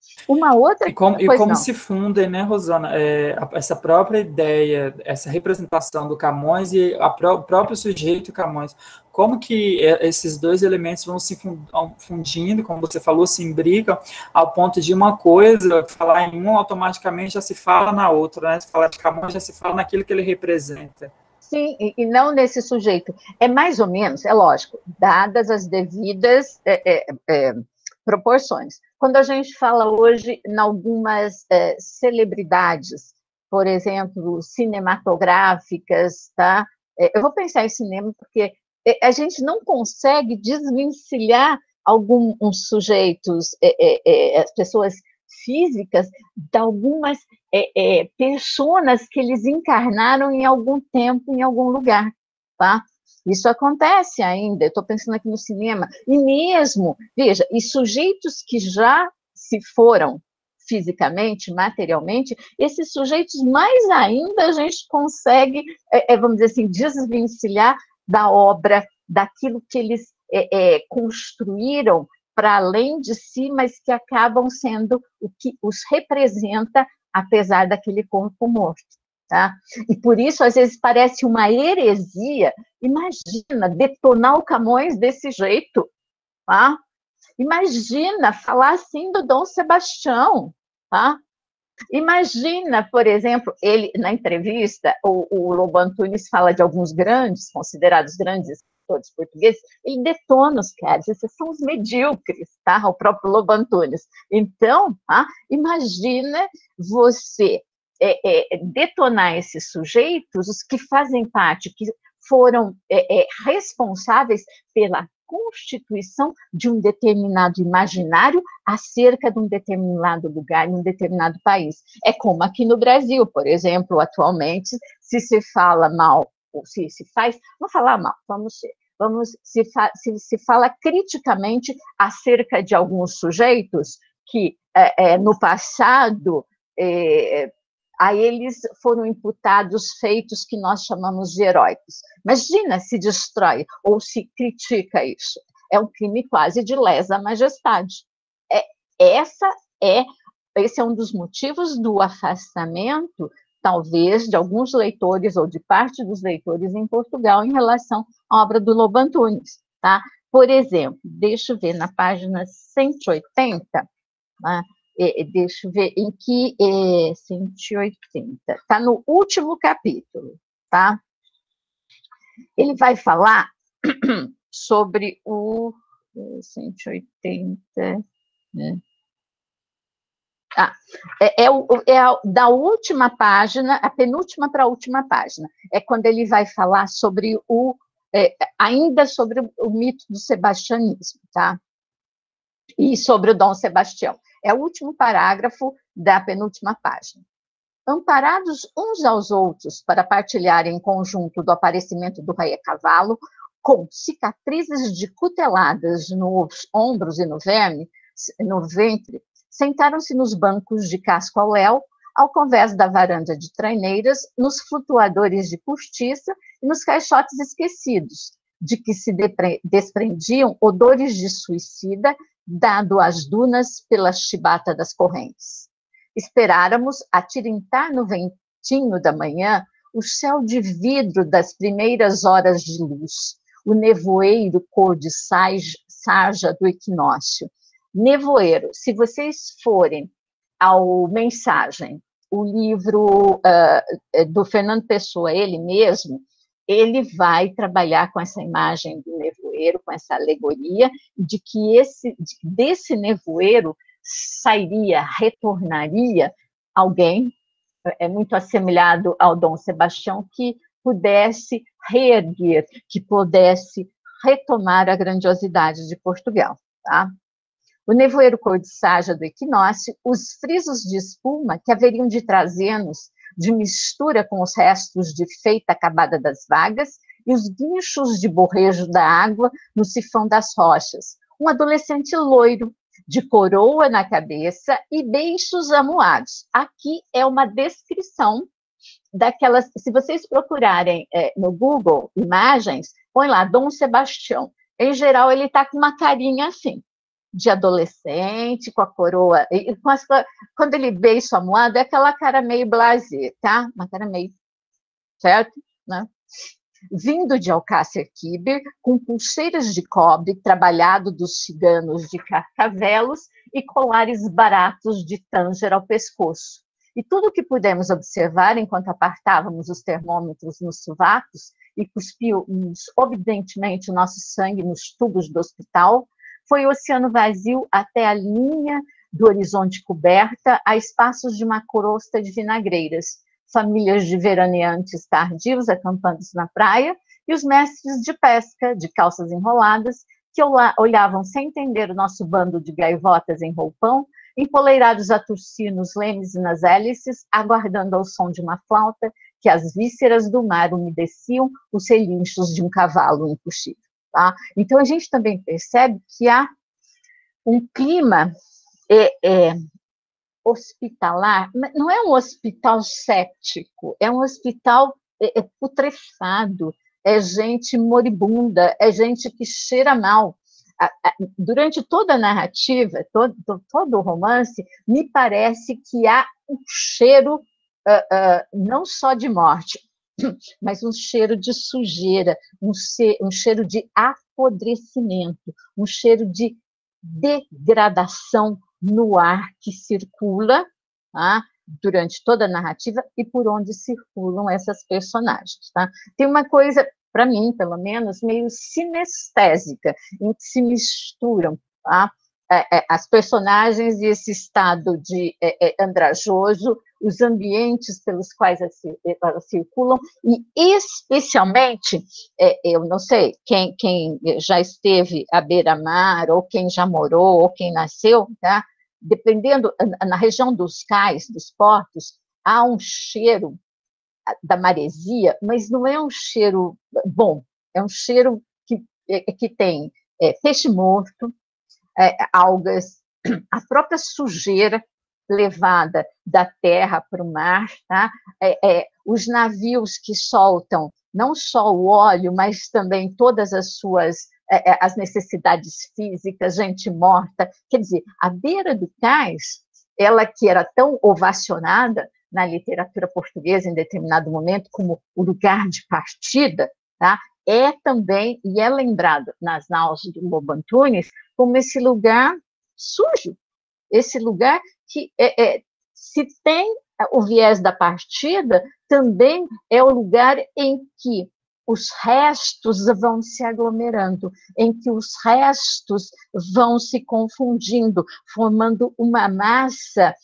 Uma outra... E como, e pois como não. se fundem, né, Rosana, é, a- essa própria ideia, essa representação do Camões e a pró- o próprio sujeito Camões, como que é, esses dois elementos vão se fun- vão fundindo, como você falou, se imbricam, ao ponto de uma coisa, falar em um, automaticamente já se fala na outra, né? Se falar de Camões, já se fala naquilo que ele representa. Sim, e, e não nesse sujeito. É mais ou menos, é lógico, dadas as devidas é, é, é, proporções. Quando a gente fala hoje em algumas é, celebridades, por exemplo, cinematográficas, tá? É, eu vou pensar em cinema porque a gente não consegue desvencilhar alguns sujeitos, é, é, é, as pessoas físicas, de algumas é, é, personas que eles encarnaram em algum tempo, em algum lugar, tá? Isso acontece ainda, eu estou pensando aqui no cinema, e mesmo, veja, e sujeitos que já se foram fisicamente, materialmente, esses sujeitos mais ainda a gente consegue, é, é, vamos dizer assim, desvencilhar da obra, daquilo que eles é, é, construíram para além de si, mas que acabam sendo o que os representa, apesar daquele corpo morto. Tá? E por isso, às vezes, parece uma heresia. Imagina detonar o Camões desse jeito. Tá? Imagina falar assim do Dom Sebastião. Tá? Imagina, por exemplo, ele, na entrevista, o, o Lobo Antunes fala de alguns grandes, considerados grandes escritores portugueses, ele detona os caras, esses são os medíocres, tá? O próprio Lobo Antunes. Então, tá? Imagina você é, é, detonar esses sujeitos, os que fazem parte, que foram é, é, responsáveis pela constituição de um determinado imaginário acerca de um determinado lugar, em um determinado país. É como aqui no Brasil, por exemplo, atualmente, se se fala mal, ou se se faz, não falar mal, vamos, vamos se, fa, se, se fala criticamente acerca de alguns sujeitos que, é, é, no passado, é, a eles foram imputados feitos que nós chamamos de heróicos. Imagina se destrói ou se critica isso. É um crime quase de lesa majestade. É, essa é, esse é um dos motivos do afastamento, talvez, de alguns leitores ou de parte dos leitores em Portugal em relação à obra do Lobo Antunes. Tá? Por exemplo, deixa eu ver na página cento e oitenta, né? É, deixa eu ver em que é, cento e oitenta, está no último capítulo, tá? Ele vai falar sobre o cento e oitenta, né? Ah, é, é, o, é a, da última página, a penúltima para a última página, é quando ele vai falar sobre o, é, ainda sobre o, o mito do sebastianismo, tá? E sobre o Dom Sebastião. É o último parágrafo da penúltima página. Amparados uns aos outros para partilharem em conjunto do aparecimento do rei a cavalo, com cicatrizes de cuteladas nos ombros e no verme, no ventre, sentaram-se nos bancos de casco ao léu, ao convés da varanda de traineiras, nos flutuadores de postiça e nos caixotes esquecidos, de que se desprendiam odores de suicida, dado às dunas pela chibata das correntes. Esperáramos atirintar no ventinho da manhã o céu de vidro das primeiras horas de luz, o nevoeiro cor de sarja do equinócio. Nevoeiro, se vocês forem ao Mensagem, o livro uh, do Fernando Pessoa, ele mesmo, ele vai trabalhar com essa imagem do nevoeiro, com essa alegoria, de que esse, de, desse nevoeiro sairia, retornaria alguém, é muito assemelhado ao Dom Sebastião, que pudesse reerguer, que pudesse retomar a grandiosidade de Portugal. Tá? O nevoeiro cor de sarja do equinócio, os frisos de espuma que haveriam de trazer-nos de mistura com os restos de feita acabada das vagas e os guinchos de borrejo da água no sifão das rochas. Um adolescente loiro, de coroa na cabeça e beixos amuados. Aqui é uma descrição daquelas... Se vocês procurarem é, no Google imagens, põe lá Dom Sebastião. Em geral, ele está com uma carinha assim. de adolescente, com a coroa, e com as, quando ele beija sua moada, é aquela cara meio blasé, tá? Uma cara meio, certo? Né? Vindo de Alcácer Quibir, com pulseiras de cobre trabalhado dos ciganos de Carcavelos e colares baratos de Tânger ao pescoço. E tudo o que pudemos observar enquanto apartávamos os termômetros nos sovacos e cuspíamos, obedientemente, o nosso sangue nos tubos do hospital, foi o oceano vazio até a linha do horizonte coberta a espaços de uma crosta de vinagreiras, famílias de veraneantes tardios acampando na praia e os mestres de pesca, de calças enroladas, que olhavam sem entender o nosso bando de gaivotas em roupão, empoleirados a tossir nos lemes e nas hélices, aguardando ao som de uma flauta que as vísceras do mar umedeciam os relinchos de um cavalo impossível. Tá? Então, a gente também percebe que há um clima é, é, hospitalar, não é um hospital séptico, é um hospital é, é putrefado, é gente moribunda, é gente que cheira mal. Durante toda a narrativa, todo, todo o romance, me parece que há um cheiro, uh, uh, não só de morte, mas um cheiro de sujeira, um, ser, um cheiro de apodrecimento, um cheiro de degradação no ar que circula, tá, durante toda a narrativa e por onde circulam essas personagens. Tá? Tem uma coisa, para mim, pelo menos, meio sinestésica, em que se misturam, tá, as personagens e esse estado de andrajoso, os ambientes pelos quais elas circulam, e especialmente, eu não sei, quem, quem já esteve à beira-mar, ou quem já morou, ou quem nasceu, tá? Dependendo, na região dos cais, dos portos, há um cheiro da maresia, mas não é um cheiro bom, é um cheiro que, que tem é, peixe morto, é, algas, a própria sujeira levada da terra para o mar, tá? É, é, os navios que soltam não só o óleo, mas também todas as suas é, as necessidades físicas, gente morta, quer dizer, a beira do cais, ela que era tão ovacionada na literatura portuguesa em determinado momento como o lugar de partida, tá? É também, e é lembrado nas naus do Lobo Antunes, como esse lugar sujo, esse lugar que é, é, se tem o viés da partida, também é o lugar em que os restos vão se aglomerando, em que os restos vão se confundindo, formando uma massa,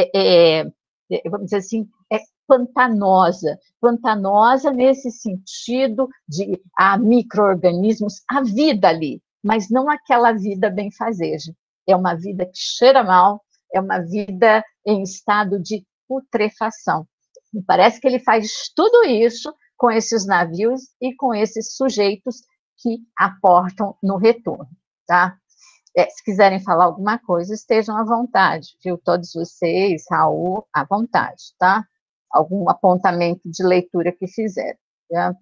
é, é, vamos dizer assim, é pantanosa, pantanosa nesse sentido de há micro-organismos, há vida ali, mas não aquela vida benfazeja. É uma vida que cheira mal, é uma vida em estado de putrefação. Me parece que ele faz tudo isso com esses navios e com esses sujeitos que aportam no retorno, tá? É, se quiserem falar alguma coisa, estejam à vontade, viu? Todos vocês, Raul, à vontade, tá? Algum apontamento de leitura que fizerem. Tá?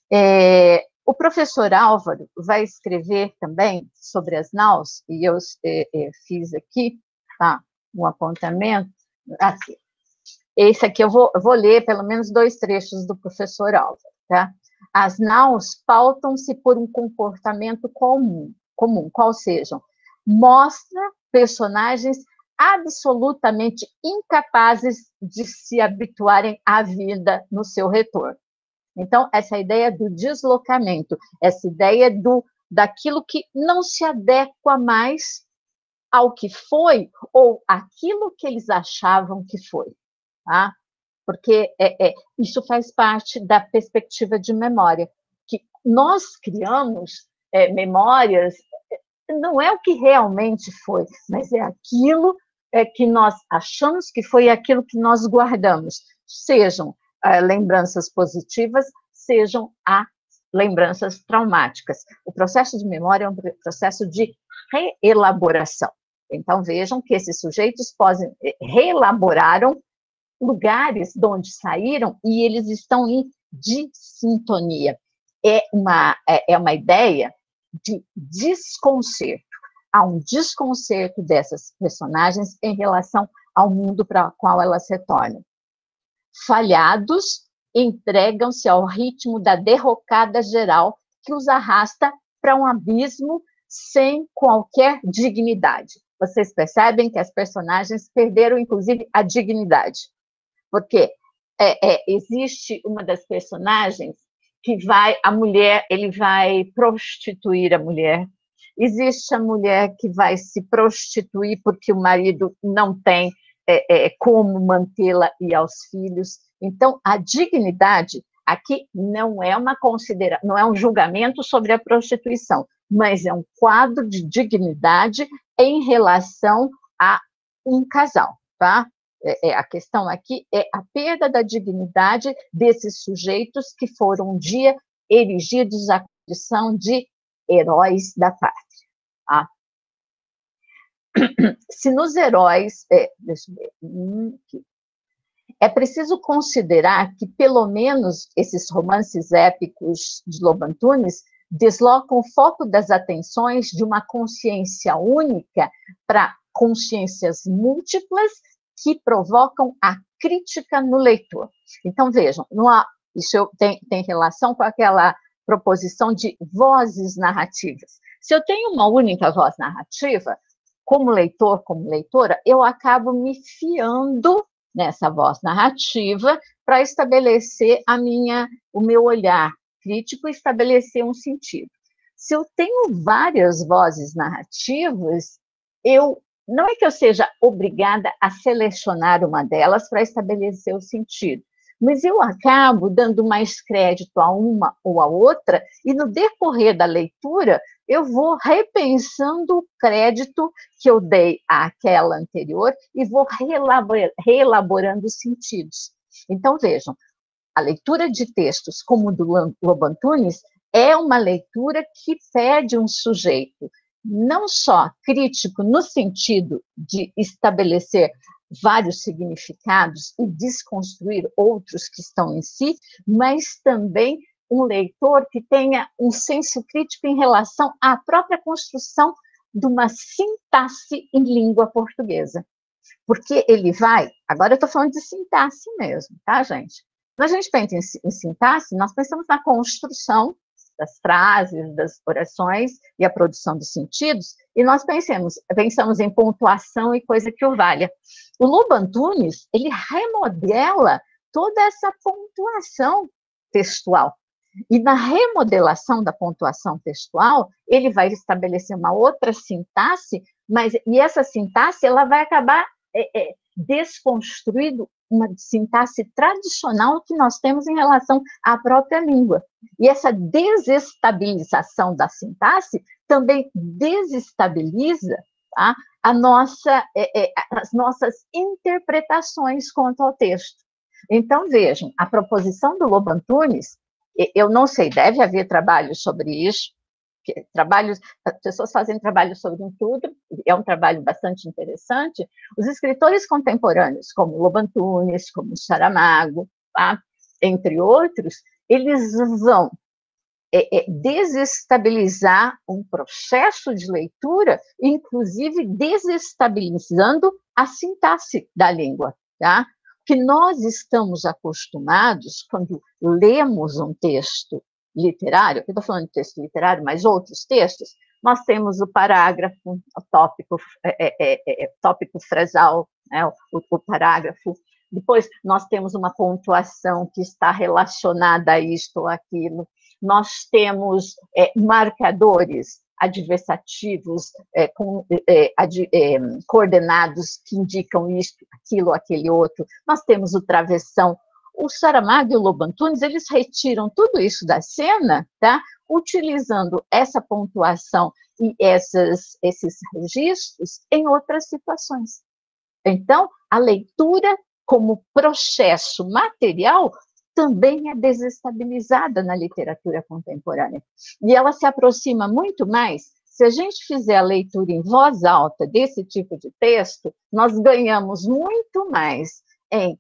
É, o professor Álvaro vai escrever também sobre as naus, e eu é, é, fiz aqui, tá? Um apontamento, aqui. Esse aqui eu vou, eu vou ler pelo menos dois trechos do professor Álvaro, tá? As naus pautam-se por um comportamento comum, comum, qual sejam, mostra personagens absolutamente incapazes de se habituarem à vida no seu retorno. Então, essa ideia do deslocamento, essa ideia do, daquilo que não se adequa mais ao que foi ou aquilo que eles achavam que foi. Tá? Porque é, é, isso faz parte da perspectiva de memória, que nós criamos é, memórias, não é o que realmente foi, mas é aquilo é, que nós achamos que foi aquilo que nós guardamos, sejam é, lembranças positivas, sejam as lembranças traumáticas. O processo de memória é um processo de reelaboração. Então, vejam que esses sujeitos podem, reelaboraram lugares de onde saíram e eles estão em dissintonia. É uma, é uma ideia de desconcerto. há um desconcerto dessas personagens em relação ao mundo para o qual elas retornam. Falhados, entregam-se ao ritmo da derrocada geral que os arrasta para um abismo sem qualquer dignidade. Vocês percebem que as personagens perderam, inclusive, a dignidade. Porque é, é, existe uma das personagens que vai, a mulher, ele vai prostituir a mulher. Existe a mulher que vai se prostituir porque o marido não tem é, é, como mantê-la e aos filhos. Então, a dignidade aqui não é uma considera, não é um julgamento sobre a prostituição, mas é um quadro de dignidade em relação a um casal, tá? É, é, a questão aqui é a perda da dignidade desses sujeitos que foram um dia erigidos à condição de heróis da pátria. Tá? Se nos heróis... É, deixa eu ver... Hum, aqui. É preciso considerar que, pelo menos, esses romances épicos de Lobo Antunes deslocam o foco das atenções de uma consciência única para consciências múltiplas que provocam a crítica no leitor. Então, vejam, há, isso tem, tem relação com aquela proposição de vozes narrativas. Se eu tenho uma única voz narrativa, como leitor, como leitora, eu acabo me fiando nessa voz narrativa para estabelecer a minha, o meu olhar crítico e estabelecer um sentido. Se eu tenho várias vozes narrativas, eu não é que eu seja obrigada a selecionar uma delas para estabelecer o sentido, mas eu acabo dando mais crédito a uma ou a outra, e no decorrer da leitura, eu vou repensando o crédito que eu dei àquela anterior e vou reelabor- reelaborando os sentidos. Então, vejam, a leitura de textos como o do Lobo Antunes é uma leitura que pede um sujeito não só crítico no sentido de estabelecer vários significados e desconstruir outros que estão em si, mas também um leitor que tenha um senso crítico em relação à própria construção de uma sintaxe em língua portuguesa. Porque ele vai... Agora eu estou falando de sintaxe mesmo, tá, gente? Quando a gente pensa em, em sintaxe, nós pensamos na construção das frases, das orações e a produção dos sentidos, e nós pensamos, pensamos em pontuação e coisa que o valha. O Lobo Antunes, ele remodela toda essa pontuação textual. E na remodelação da pontuação textual, ele vai estabelecer uma outra sintaxe, mas, e essa sintaxe ela vai acabar é, é, desconstruindo uma sintaxe tradicional que nós temos em relação à própria língua. E essa desestabilização da sintaxe também desestabiliza, tá, a nossa, é, é, as nossas interpretações quanto ao texto. Então, vejam, a proposição do Lobo Antunes, eu não sei, deve haver trabalhos sobre isso, trabalhos, as pessoas fazem trabalho sobre tudo, é um trabalho bastante interessante. Os escritores contemporâneos, como Lobo Antunes, como Saramago, tá? Entre outros, eles vão é, é, desestabilizar um processo de leitura, inclusive desestabilizando a sintaxe da língua, tá? Que nós estamos acostumados, quando lemos um texto literário, eu estou falando de texto literário, mas outros textos, nós temos o parágrafo, o tópico, é, é, é, tópico frasal, né, o, o parágrafo, depois nós temos uma pontuação que está relacionada a isto ou aquilo, nós temos é, marcadores adversativos, é, com, é, ad, é, coordenados que indicam isto, aquilo, aquele outro, nós temos o travessão. O Saramago e o Lobo Antunes, eles retiram tudo isso da cena, tá? Utilizando essa pontuação e essas, esses registros em outras situações. Então, a leitura como processo material também é desestabilizada na literatura contemporânea. E ela se aproxima muito mais, se a gente fizer a leitura em voz alta desse tipo de texto, nós ganhamos muito mais em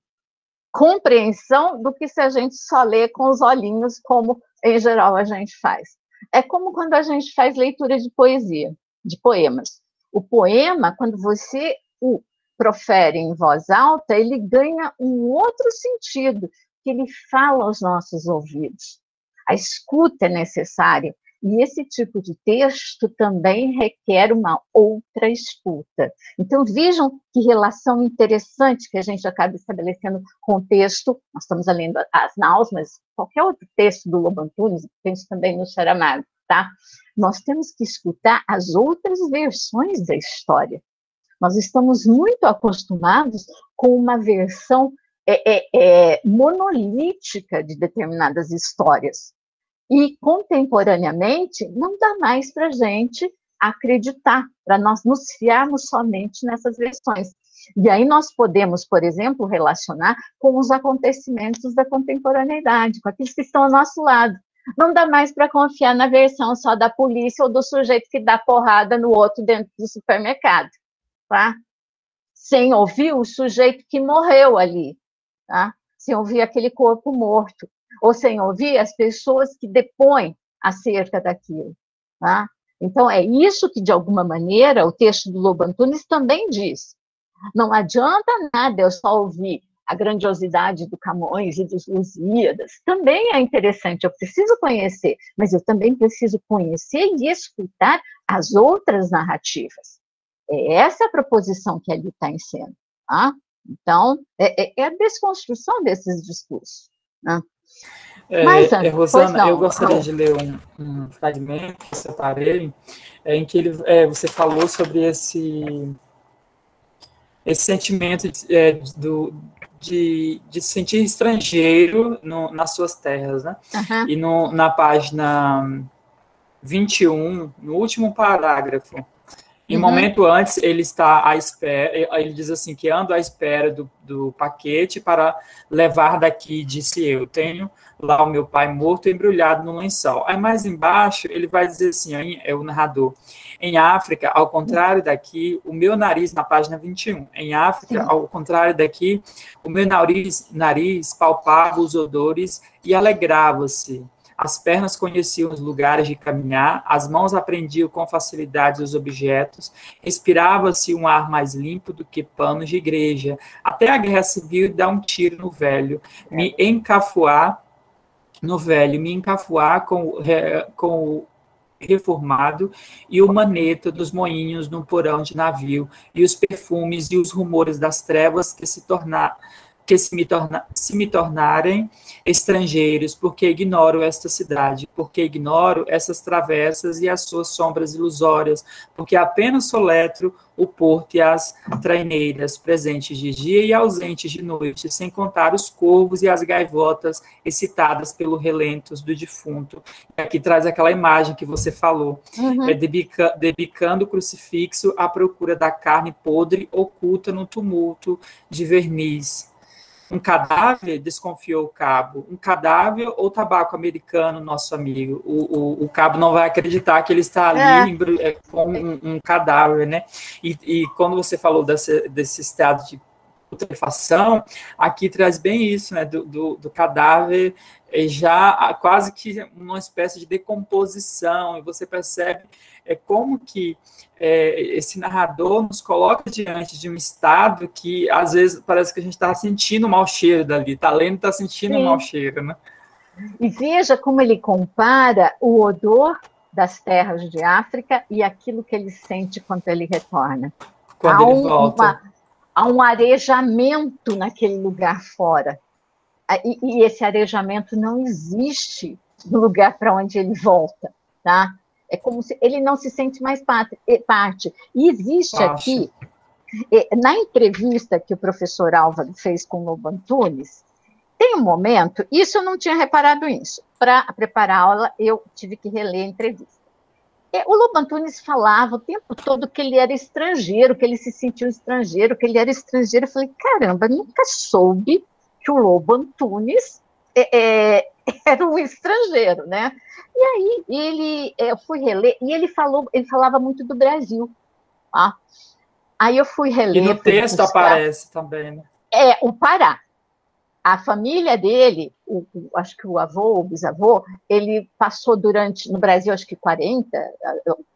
compreensão do que se a gente só lê com os olhinhos, como em geral a gente faz. É como quando a gente faz leitura de poesia. de poemas. O poema, quando você o profere em voz alta, ele ganha um outro sentido, que ele fala aos nossos ouvidos. A escuta é necessária, e esse tipo de texto também requer uma outra escuta. Então, vejam que relação interessante que a gente acaba estabelecendo com o texto. Nós estamos lendo as naus, mas qualquer outro texto do Lobo Antunes, penso também no Saramago, tá? Nós temos que escutar as outras versões da história. Nós estamos muito acostumados com uma versão é, é, é, monolítica de determinadas histórias. E, contemporaneamente, não dá mais para a gente acreditar, para nós nos fiarmos somente nessas versões. E aí nós podemos, por exemplo, relacionar com os acontecimentos da contemporaneidade, com aqueles que estão ao nosso lado. Não dá mais para confiar na versão só da polícia ou do sujeito que dá porrada no outro dentro do supermercado, tá? Sem ouvir o sujeito que morreu ali, tá? Sem ouvir aquele corpo morto, ou sem ouvir as pessoas que depõem acerca daquilo, tá? Então, é isso que, de alguma maneira, o texto do Lobo Antunes também diz. Não adianta nada eu só ouvir a grandiosidade do Camões e dos Lusíadas. Também é interessante, eu preciso conhecer, mas eu também preciso conhecer e escutar as outras narrativas. É essa a proposição que ali está em cena, tá? Então, é, é a desconstrução desses discursos, né? É, Mas, é, Rosana, eu gostaria de ler um, um fragmento que eu separei, é, em que ele, é, você falou sobre esse, esse sentimento de, é, do, de, de se sentir estrangeiro no, nas suas terras, né? Uhum. E no, na página vinte e um, no último parágrafo, em um uhum. momento antes, ele está à espera, ele diz assim, que ando à espera do, do paquete para levar daqui, disse eu, tenho lá o meu pai morto embrulhado no lençol. Aí mais embaixo, ele vai dizer assim, é o narrador, em África, ao contrário daqui, o meu nariz, na página vinte e um, em África, Sim. ao contrário daqui, o meu nariz, nariz palpava os odores e alegrava-se. As pernas conheciam os lugares de caminhar, as mãos aprendiam com facilidade os objetos, respirava-se um ar mais limpo do que panos de igreja. Até a guerra civil dá um tiro no velho, me encafuar no velho, me encafuar com, com o reformado e o maneto dos moinhos no porão de navio, e os perfumes e os rumores das trevas que se tornaram que se me, torna, se me tornarem estrangeiros, porque ignoro esta cidade, porque ignoro essas travessas e as suas sombras ilusórias, porque apenas soletro o porto e as traineiras, presentes de dia e ausentes de noite, sem contar os corvos e as gaivotas excitadas pelo relentos do defunto. Aqui traz aquela imagem que você falou, uhum. é debica, debicando o crucifixo à procura da carne podre oculta no tumulto de verniz. Um cadáver, desconfiou o cabo. Um cadáver ou tabaco americano, nosso amigo? O, o, o cabo não vai acreditar que ele está ali é. com um, um cadáver, né? E, e quando você falou desse, desse estado de putrefação, aqui traz bem isso, né? Do, do, do cadáver já quase que uma espécie de decomposição, e você percebe é, como que é, esse narrador nos coloca diante de um estado que, às vezes, parece que a gente está sentindo o mau cheiro dali, está lendo e está sentindo o mau cheiro, né? E veja como ele compara o odor das terras de África e aquilo que ele sente quando ele retorna. Quando há ele volta. Uma, há um arejamento naquele lugar fora. E, e esse arejamento não existe no lugar para onde ele volta, tá? É como se ele não se sente mais parte. E existe Acho. aqui, na entrevista que o professor Álvaro fez com o Lobo Antunes, tem um momento, isso eu não tinha reparado isso, para preparar a aula eu tive que reler a entrevista. O Lobo Antunes falava o tempo todo que ele era estrangeiro, que ele se sentia um estrangeiro, que ele era estrangeiro. Eu falei, caramba, nunca soube que o Lobo Antunes é, é, era um estrangeiro, né? E aí ele, eu fui reler, e ele falou, ele falava muito do Brasil. Tá? Aí eu fui reler. E no texto buscar, aparece também, né? É, o Pará. A família dele, o, o, acho que o avô, o bisavô, ele passou durante, no Brasil, acho que quarenta,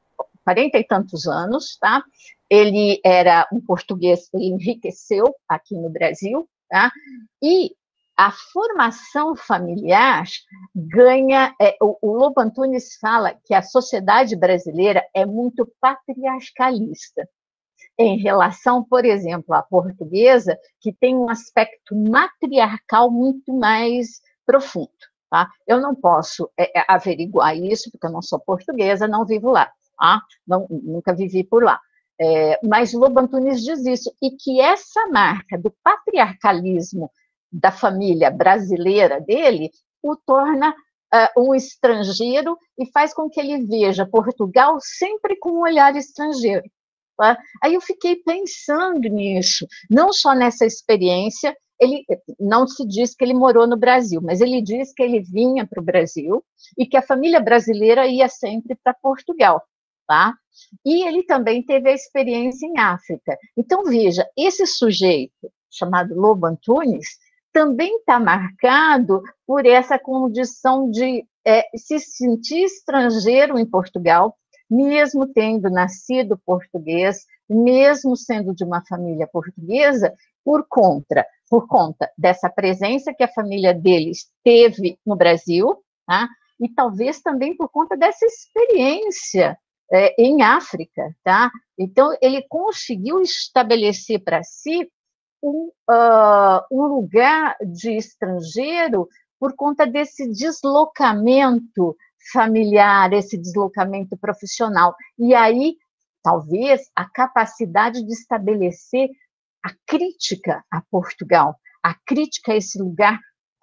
quarenta e tantos anos, tá? Ele era um português, ele enriqueceu aqui no Brasil, tá? E a formação familiar ganha... É, o, o Lobo Antunes fala que a sociedade brasileira é muito patriarcalista, em relação, por exemplo, à portuguesa, que tem um aspecto matriarcal muito mais profundo. Tá? Eu não posso é, averiguar isso, porque eu não sou portuguesa, não vivo lá, tá? Não, nunca vivi por lá. É, mas Lobo Antunes diz isso, e que essa marca do patriarcalismo da família brasileira dele o torna uh, um estrangeiro e faz com que ele veja Portugal sempre com um olhar estrangeiro. Tá? Aí eu fiquei pensando nisso, não só nessa experiência. Ele não se diz que ele morou no Brasil, mas ele diz que ele vinha para o Brasil e que a família brasileira ia sempre para Portugal, tá? E ele também teve a experiência em África. Então, veja, esse sujeito, chamado Lobo Antunes, também está marcado por essa condição de é, se sentir estrangeiro em Portugal, mesmo tendo nascido português, mesmo sendo de uma família portuguesa, por conta, por conta dessa presença que a família deles teve no Brasil, tá? E talvez também por conta dessa experiência é, em África. Tá? Então, ele conseguiu estabelecer para si um, uh, um lugar de estrangeiro por conta desse deslocamento familiar, esse deslocamento profissional. E aí, talvez, a capacidade de estabelecer a crítica a Portugal, a crítica a esse lugar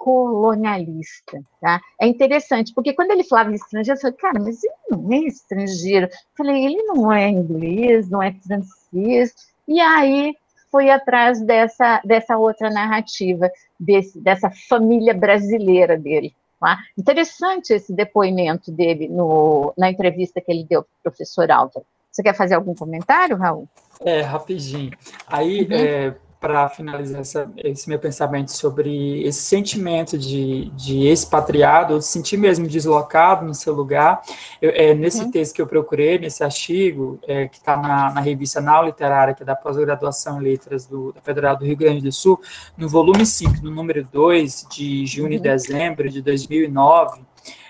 colonialista. Tá? É interessante, porque quando ele falava em estrangeiro, eu falei, cara, mas ele não é estrangeiro. Eu falei, ele não é inglês, não é francês. E aí foi atrás dessa, dessa outra narrativa, desse, dessa família brasileira dele. Tá? Interessante esse depoimento dele no, na entrevista que ele deu para o professor Álvaro. Você quer fazer algum comentário, Raul? É, rapidinho. Aí, uhum. é, para finalizar essa, esse meu pensamento sobre esse sentimento de, de expatriado, ou se sentir mesmo deslocado no seu lugar, eu, é, nesse uhum. texto que eu procurei, nesse artigo, é, que está na, na revista Nau Literária, que é da pós-graduação em letras do, da Federal do Rio Grande do Sul, no volume cinco, no número dois, de junho uhum. e dezembro de dois mil e nove,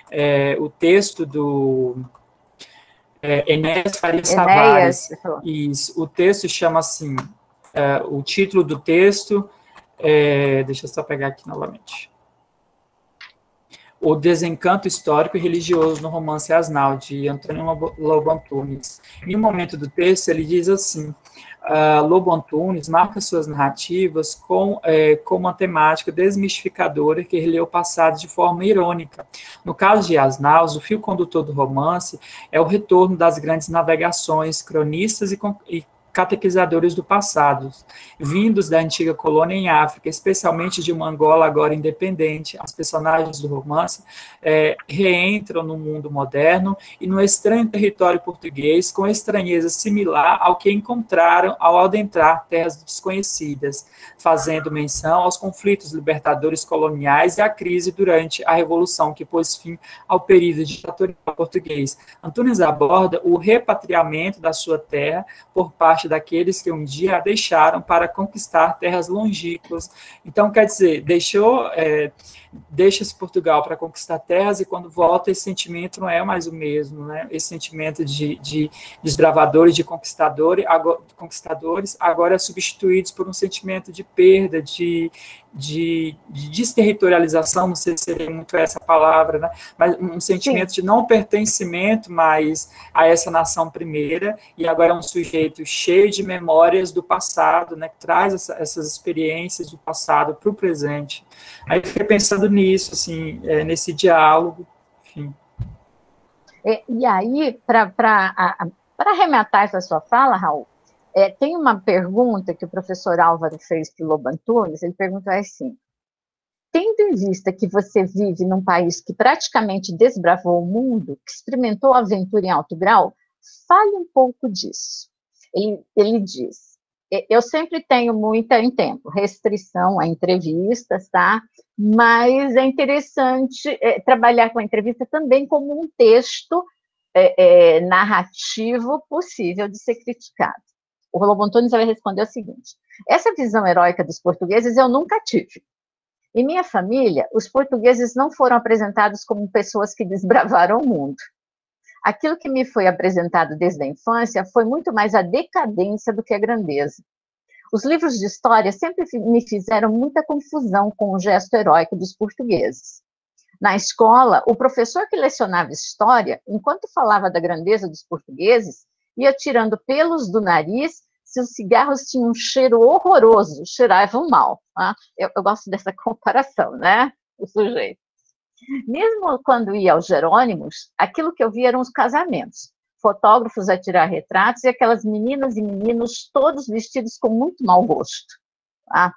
é, o texto do... É, Enéas Farias Tavares, isso, o texto chama assim, é, o título do texto, é, deixa eu só pegar aqui novamente, O Desencanto Histórico e Religioso no Romance Asnal, de Antônio Lobo Antunes. Em um momento do texto, ele diz assim, uh, Lobo Antunes marca suas narrativas com, é, com uma temática desmistificadora que relê o passado de forma irônica. No caso de Asnaus, o fio condutor do romance é o retorno das grandes navegações, cronistas e, e catequizadores do passado, vindos da antiga colônia em África, especialmente de uma Angola agora independente. As personagens do romance é, reentram no mundo moderno e no estranho território português com estranheza similar ao que encontraram ao adentrar terras desconhecidas, fazendo menção aos conflitos libertadores coloniais e à crise durante a Revolução que pôs fim ao período ditatorial português. Antunes aborda o repatriamento da sua terra por parte daqueles que um dia a deixaram para conquistar terras longínquas. Então, quer dizer, deixou, é, deixa-se Portugal para conquistar terras e quando volta esse sentimento não é mais o mesmo, né? Esse sentimento de, de desbravadores, de conquistadores agora, conquistadores, agora é substituídos por um sentimento de perda, de, de, de desterritorialização, não sei se seria muito essa palavra, né? Mas um sentimento Sim. de não pertencimento mais a essa nação primeira, e agora é um sujeito cheio de memórias do passado, né, que traz essa, essas experiências do passado para o presente. Aí eu fiquei pensando nisso, assim, é, nesse diálogo, enfim. E, e aí, para arrematar essa sua fala, Raul, é, tem uma pergunta que o professor Álvaro fez para o Lobo Antunes, ele perguntou assim, tendo em vista que você vive num país que praticamente desbravou o mundo, que experimentou a aventura em alto grau, fale um pouco disso. Ele, ele diz, eu sempre tenho muita, em tempo, restrição a entrevistas, tá? Mas é interessante é, trabalhar com a entrevista também como um texto é, é, narrativo possível de ser criticado. O Lobo Antunes vai responder o seguinte: essa visão heróica dos portugueses eu nunca tive. Em minha família, os portugueses não foram apresentados como pessoas que desbravaram o mundo. Aquilo que me foi apresentado desde a infância foi muito mais a decadência do que a grandeza. Os livros de história sempre me fizeram muita confusão com o gesto heróico dos portugueses. Na escola, o professor que lecionava história, enquanto falava da grandeza dos portugueses, ia tirando pelos do nariz se os cigarros tinham um cheiro horroroso, cheiravam mal. Tá? Eu, eu gosto dessa comparação, né? O sujeito. Mesmo quando ia aos Jerônimos, aquilo que eu via eram os casamentos. Fotógrafos a tirar retratos e aquelas meninas e meninos todos vestidos com muito mau gosto. Tá?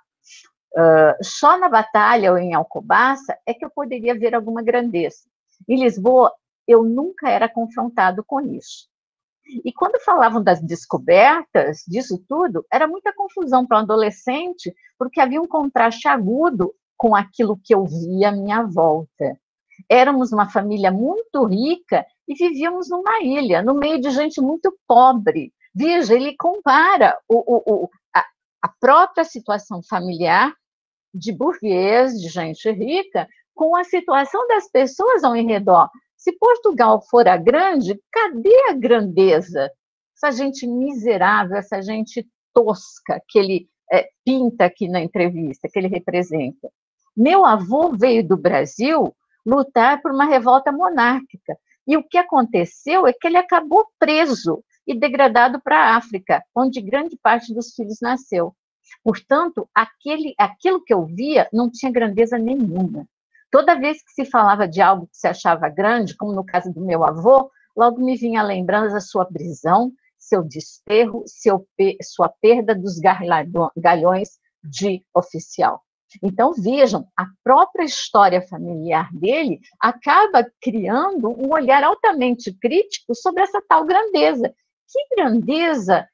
Uh, só na Batalha ou em Alcobaça é que eu poderia ver alguma grandeza. Em Lisboa, eu nunca era confrontado com isso. E quando falavam das descobertas, disso tudo, era muita confusão para um adolescente, porque havia um contraste agudo com aquilo que eu via à minha volta. Éramos uma família muito rica e vivíamos numa ilha, no meio de gente muito pobre. Veja, ele compara o, o, o, a, a própria situação familiar de burguês, de gente rica, com a situação das pessoas ao redor. Se Portugal fora grande, cadê a grandeza? Essa gente miserável, essa gente tosca que ele é, pinta aqui na entrevista, que ele representa. Meu avô veio do Brasil lutar por uma revolta monárquica. E o que aconteceu é que ele acabou preso e degradado para a África, onde grande parte dos filhos nasceu. Portanto, aquele, aquilo que eu via não tinha grandeza nenhuma. Toda vez que se falava de algo que se achava grande, como no caso do meu avô, logo me vinha a lembrança da sua prisão, seu desterro, seu, sua perda dos galhões de oficial. Então, vejam, a própria história familiar dele acaba criando um olhar altamente crítico sobre essa tal grandeza. Que grandeza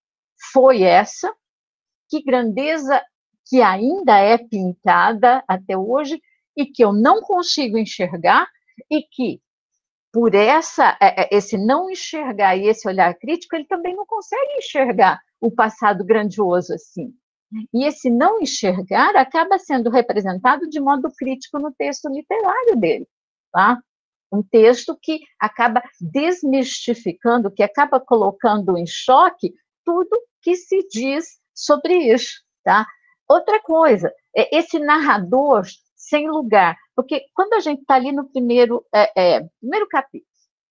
foi essa? Que grandeza que ainda é pintada até hoje e que eu não consigo enxergar e que, por essa, esse não enxergar e esse olhar crítico, ele também não consegue enxergar o passado grandioso assim. E esse não enxergar acaba sendo representado de modo crítico no texto literário dele, tá? Um texto que acaba desmistificando, que acaba colocando em choque tudo que se diz sobre isso, tá? Outra coisa, é esse narrador sem lugar, porque quando a gente está ali no primeiro, é, é, primeiro capítulo,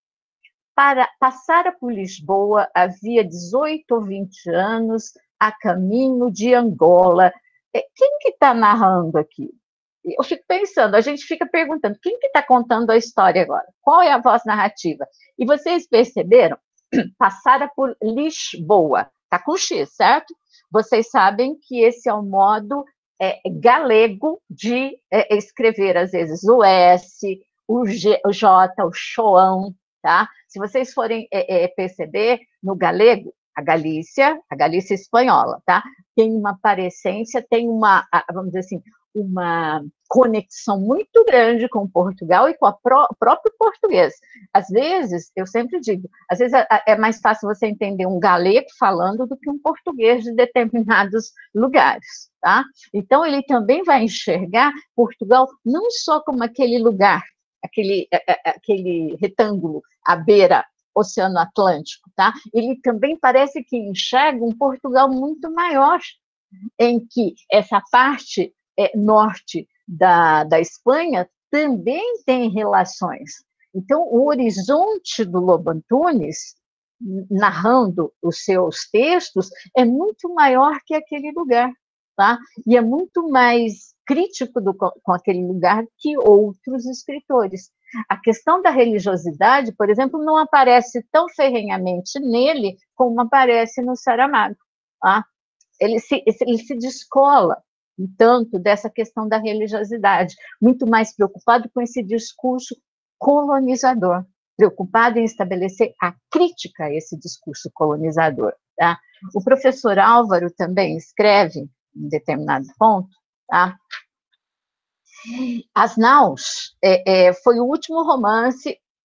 para passar por Lisboa havia dezoito ou vinte anos, a caminho de Angola. Quem que está narrando aqui? Eu fico pensando, a gente fica perguntando, quem que está contando a história agora? Qual é a voz narrativa? E vocês perceberam? Passara por Lisboa, está com X, certo? Vocês sabem que esse é o modo é, galego de é, escrever, às vezes, o S, o, G, o J, o choão, tá? Se vocês forem é, é, perceber, no galego, a Galícia, a Galícia espanhola, tá? Tem uma parecência, tem uma, vamos dizer assim, uma conexão muito grande com Portugal e com o pró próprio português. Às vezes, eu sempre digo, às vezes é, é mais fácil você entender um galego falando do que um português de determinados lugares, tá? Então, ele também vai enxergar Portugal não só como aquele lugar, aquele, aquele retângulo à beira Oceano Atlântico, tá? Ele também parece que enxerga um Portugal muito maior, em que essa parte é, norte da, da Espanha também tem relações. Então, o horizonte do Lobo Antunes, narrando os seus textos, é muito maior que aquele lugar, tá? E é muito mais crítico do, com aquele lugar que outros escritores. A questão da religiosidade, por exemplo, não aparece tão ferrenhamente nele como aparece no Saramago. Tá? Ele, se, ele se descola um tanto dessa questão da religiosidade, muito mais preocupado com esse discurso colonizador, preocupado em estabelecer a crítica a esse discurso colonizador. Tá? O professor Álvaro também escreve, em determinado ponto, tá? As Naus é, é, foi o último romance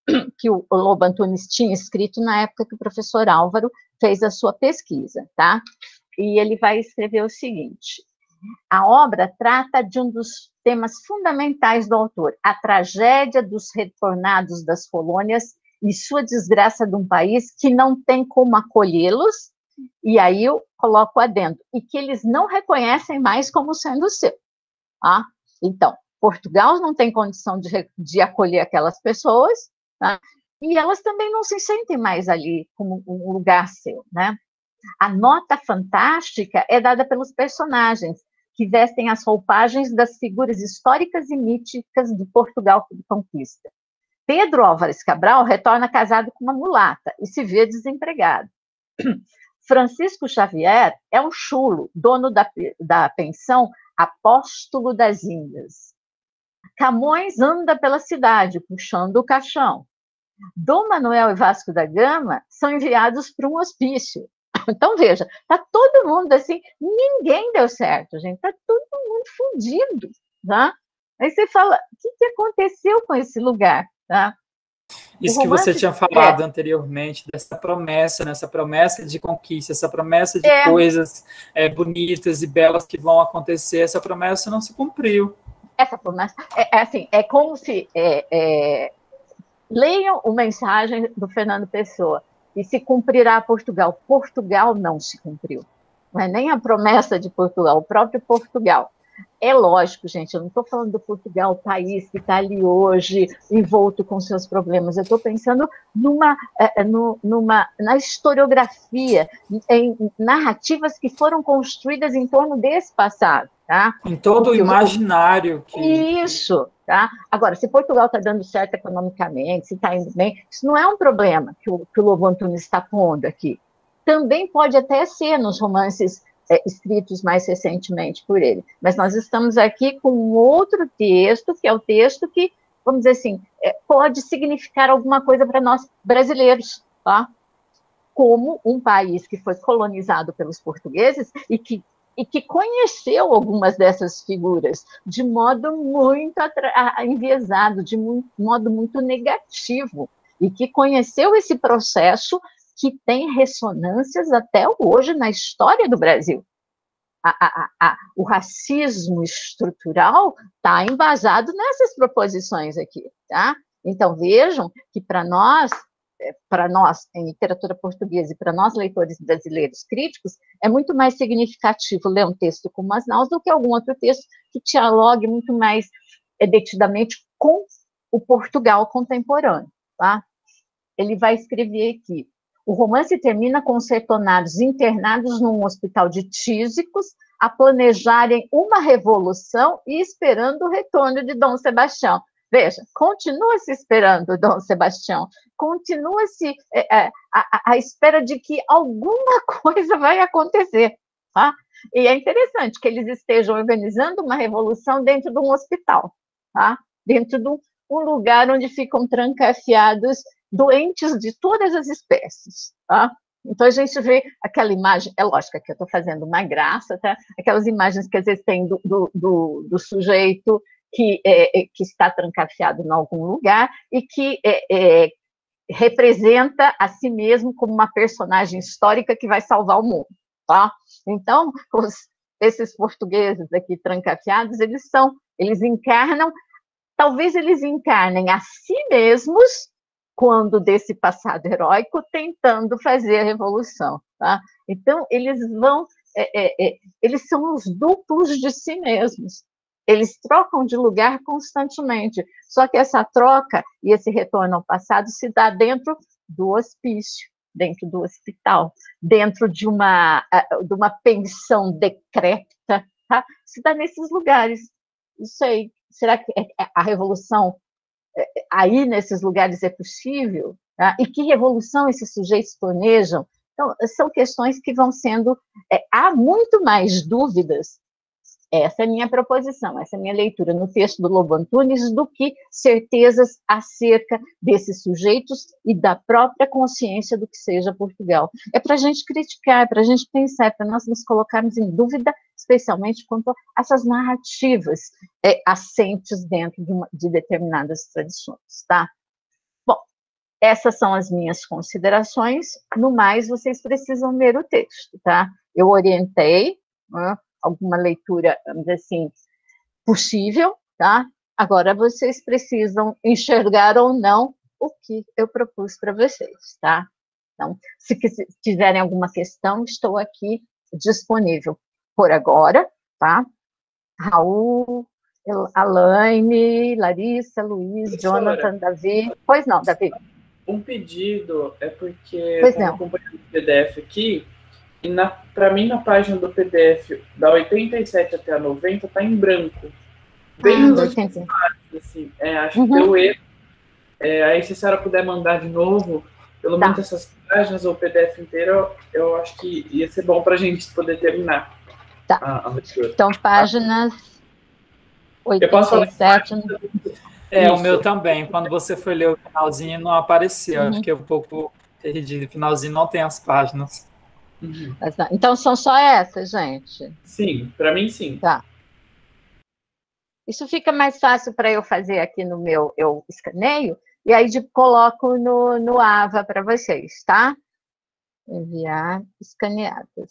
que o Lobo Antunes tinha escrito na época que o professor Álvaro fez a sua pesquisa, tá? E ele vai escrever o seguinte: a obra trata de um dos temas fundamentais do autor, a tragédia dos retornados das colônias e sua desgraça de um país que não tem como acolhê-los, e aí eu coloco adendo, e que eles não reconhecem mais como sendo seu. Tá? Então, Portugal não tem condição de, de acolher aquelas pessoas, tá? E elas também não se sentem mais ali como um lugar seu, né? A nota fantástica é dada pelos personagens, que vestem as roupagens das figuras históricas e míticas do Portugal de conquista. Pedro Álvares Cabral retorna casado com uma mulata e se vê desempregado. Francisco Xavier é um chulo, dono da, da pensão Apóstolo das Índias. Camões anda pela cidade, puxando o caixão. Dom Manuel e Vasco da Gama são enviados para um hospício. Então, veja, está todo mundo assim, ninguém deu certo, gente, está todo mundo fundido, tá? Aí você fala, o que, que aconteceu com esse lugar, tá? Isso que você tinha falado é. anteriormente, dessa promessa, né? Essa promessa de conquista, essa promessa de é. coisas é, bonitas e belas que vão acontecer, essa promessa não se cumpriu. Essa promessa, é, é assim, é como se... É, é, leiam a mensagem do Fernando Pessoa, e se cumprirá Portugal. Portugal não se cumpriu. Não é nem a promessa de Portugal, o próprio Portugal. É lógico, gente, eu não estou falando do Portugal, o país que está ali hoje, envolto com seus problemas. Eu estou pensando numa, numa, na historiografia, em narrativas que foram construídas em torno desse passado. Tá? Em todo Porque o imaginário. Que... Isso. Tá? Agora, se Portugal está dando certo economicamente, se está indo bem, isso não é um problema que o, que o Lobo Antunes está pondo aqui. Também pode até ser nos romances é, escritos mais recentemente por ele. Mas nós estamos aqui com um outro texto, que é o texto que, vamos dizer assim, é, pode significar alguma coisa para nós brasileiros, tá? Como um país que foi colonizado pelos portugueses e que e que conheceu algumas dessas figuras de modo muito enviesado, de muito, modo muito negativo, e que conheceu esse processo que tem ressonâncias até hoje na história do Brasil. A, a, a, o racismo estrutural está embasado nessas proposições aqui, tá? Então, vejam que para nós, para nós, em literatura portuguesa, e para nós, leitores brasileiros críticos, é muito mais significativo ler um texto como As Naus do que algum outro texto que dialogue muito mais é, detidamente com o Portugal contemporâneo. Tá? Ele vai escrever aqui, o romance termina com os retornados internados num hospital de tísicos a planejarem uma revolução e esperando o retorno de Dom Sebastião. Veja, continua se esperando Dom Sebastião, continua-se é, é, à espera de que alguma coisa vai acontecer. Tá? E é interessante que eles estejam organizando uma revolução dentro de um hospital, tá? Dentro de um, um lugar onde ficam trancafiados doentes de todas as espécies. Tá? Então, a gente vê aquela imagem, é lógico que eu estou fazendo uma graça, tá? Aquelas imagens que às vezes tem do, do, do, do sujeito que, é, que está trancafiado em algum lugar e que é, é, representa a si mesmo como uma personagem histórica que vai salvar o mundo. Tá? Então, os, esses portugueses aqui trancafiados, eles são, eles encarnam, talvez eles encarnem a si mesmos quando desse passado heróico, tentando fazer a revolução. Tá? Então, eles vão, é, é, é, eles são os duplos de si mesmos. Eles trocam de lugar constantemente, só que essa troca e esse retorno ao passado se dá dentro do hospício, dentro do hospital, dentro de uma, de uma pensão decrépita, tá? Se dá nesses lugares. Isso aí, será que a revolução aí nesses lugares é possível? Tá? E que revolução esses sujeitos planejam? Então, são questões que vão sendo... É, há muito mais dúvidas. Essa é a minha proposição, essa é a minha leitura no texto do Lobo Antunes, do que certezas acerca desses sujeitos e da própria consciência do que seja Portugal. É para a gente criticar, é para a gente pensar, é para nós nos colocarmos em dúvida, especialmente quanto a essas narrativas é, assentes dentro de, uma, de determinadas tradições, tá? Bom, essas são as minhas considerações. No mais, vocês precisam ler o texto, tá? Eu orientei, né, alguma leitura, vamos dizer assim, possível, tá? Agora vocês precisam enxergar ou não o que eu propus para vocês, tá? Então, se tiverem alguma questão, estou aqui disponível por agora, tá? Raul, Alaine, Larissa, Luiz, Jonathan, Davi. Pois não, Davi. Um pedido é porque eu pois estava não. acompanhando o P D F aqui, e para mim, na página do P D F, da oitenta e sete até a noventa, está em branco. Bem ah, nas últimas páginas, assim. É, acho uhum. que deu erro. É, aí, se a senhora puder mandar de novo, pelo tá. menos essas páginas ou o P D F inteiro, eu, eu acho que ia ser bom para a gente poder terminar tá. a, a leitura. Então, páginas tá? oitenta e sete. É, Isso. O meu também. Quando você foi ler o finalzinho, não apareceu. Uhum. Eu fiquei um pouco perdido. O finalzinho não tem as páginas. Uhum. Então, são só essas, gente? Sim, para mim, sim. Tá. Isso fica mais fácil para eu fazer aqui no meu, eu escaneio, e aí de, coloco no, no Ava para vocês, tá? Enviar escaneadas.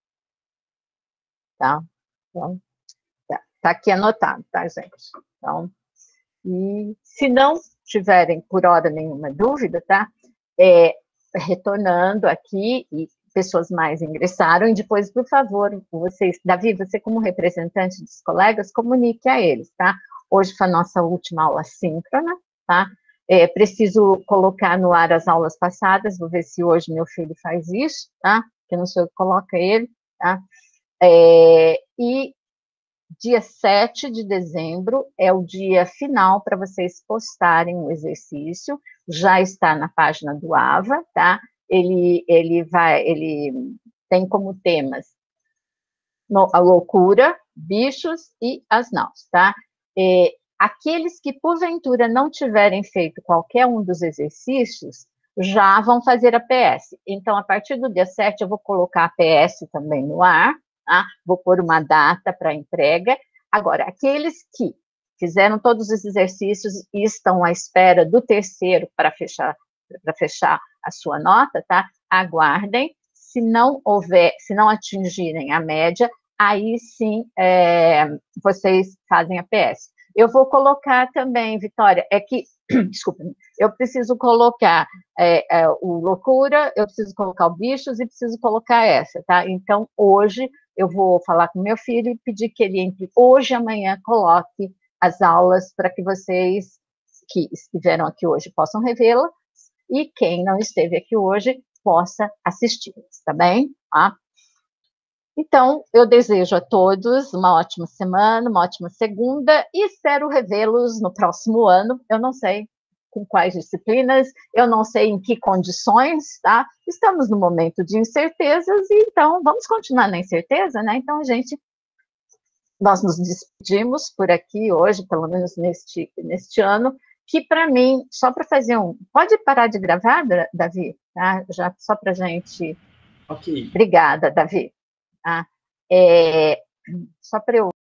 Tá? Então, tá, tá aqui anotado, tá, gente? Então, e se não tiverem por hora nenhuma dúvida, tá? É, retornando aqui, e pessoas mais ingressaram, e depois, por favor, vocês, Davi, você como representante dos colegas, comunique a eles, tá? Hoje foi a nossa última aula síncrona, tá? É, preciso colocar no ar as aulas passadas, vou ver se hoje meu filho faz isso, tá? Que não sou eu que coloca ele, tá? É, e dia sete de dezembro é o dia final para vocês postarem o exercício, já está na página do Ava, tá? Ele, ele vai, ele tem como temas a loucura, bichos e as naus, tá? É, aqueles que, porventura, não tiverem feito qualquer um dos exercícios, já vão fazer a P S. Então, a partir do dia sete, eu vou colocar a P S também no ar, tá? Vou pôr uma data para entrega. Agora, aqueles que fizeram todos os exercícios e estão à espera do terceiro para fechar, para fechar a sua nota, tá? Aguardem. Se não houver, se não atingirem a média, aí sim é, vocês fazem a P S. Eu vou colocar também, Vitória, é que, desculpa, eu preciso colocar é, é, o loucura, eu preciso colocar o bichos e preciso colocar essa, tá? Então, hoje, eu vou falar com meu filho e pedir que ele entre hoje e amanhã coloque as aulas para que vocês que estiveram aqui hoje possam revê-las e quem não esteve aqui hoje possa assisti-las, tá bem? Tá? Então, eu desejo a todos uma ótima semana, uma ótima segunda e espero revê-los no próximo ano. Eu não sei com quais disciplinas, eu não sei em que condições, tá? Estamos no momento de incertezas e então vamos continuar na incerteza, né? Então, gente, nós nos despedimos por aqui hoje, pelo menos neste, neste ano, que para mim, só para fazer um... Pode parar de gravar, Davi? Tá? Já só para a gente... Ok. Obrigada, Davi. Ah, é, só para eu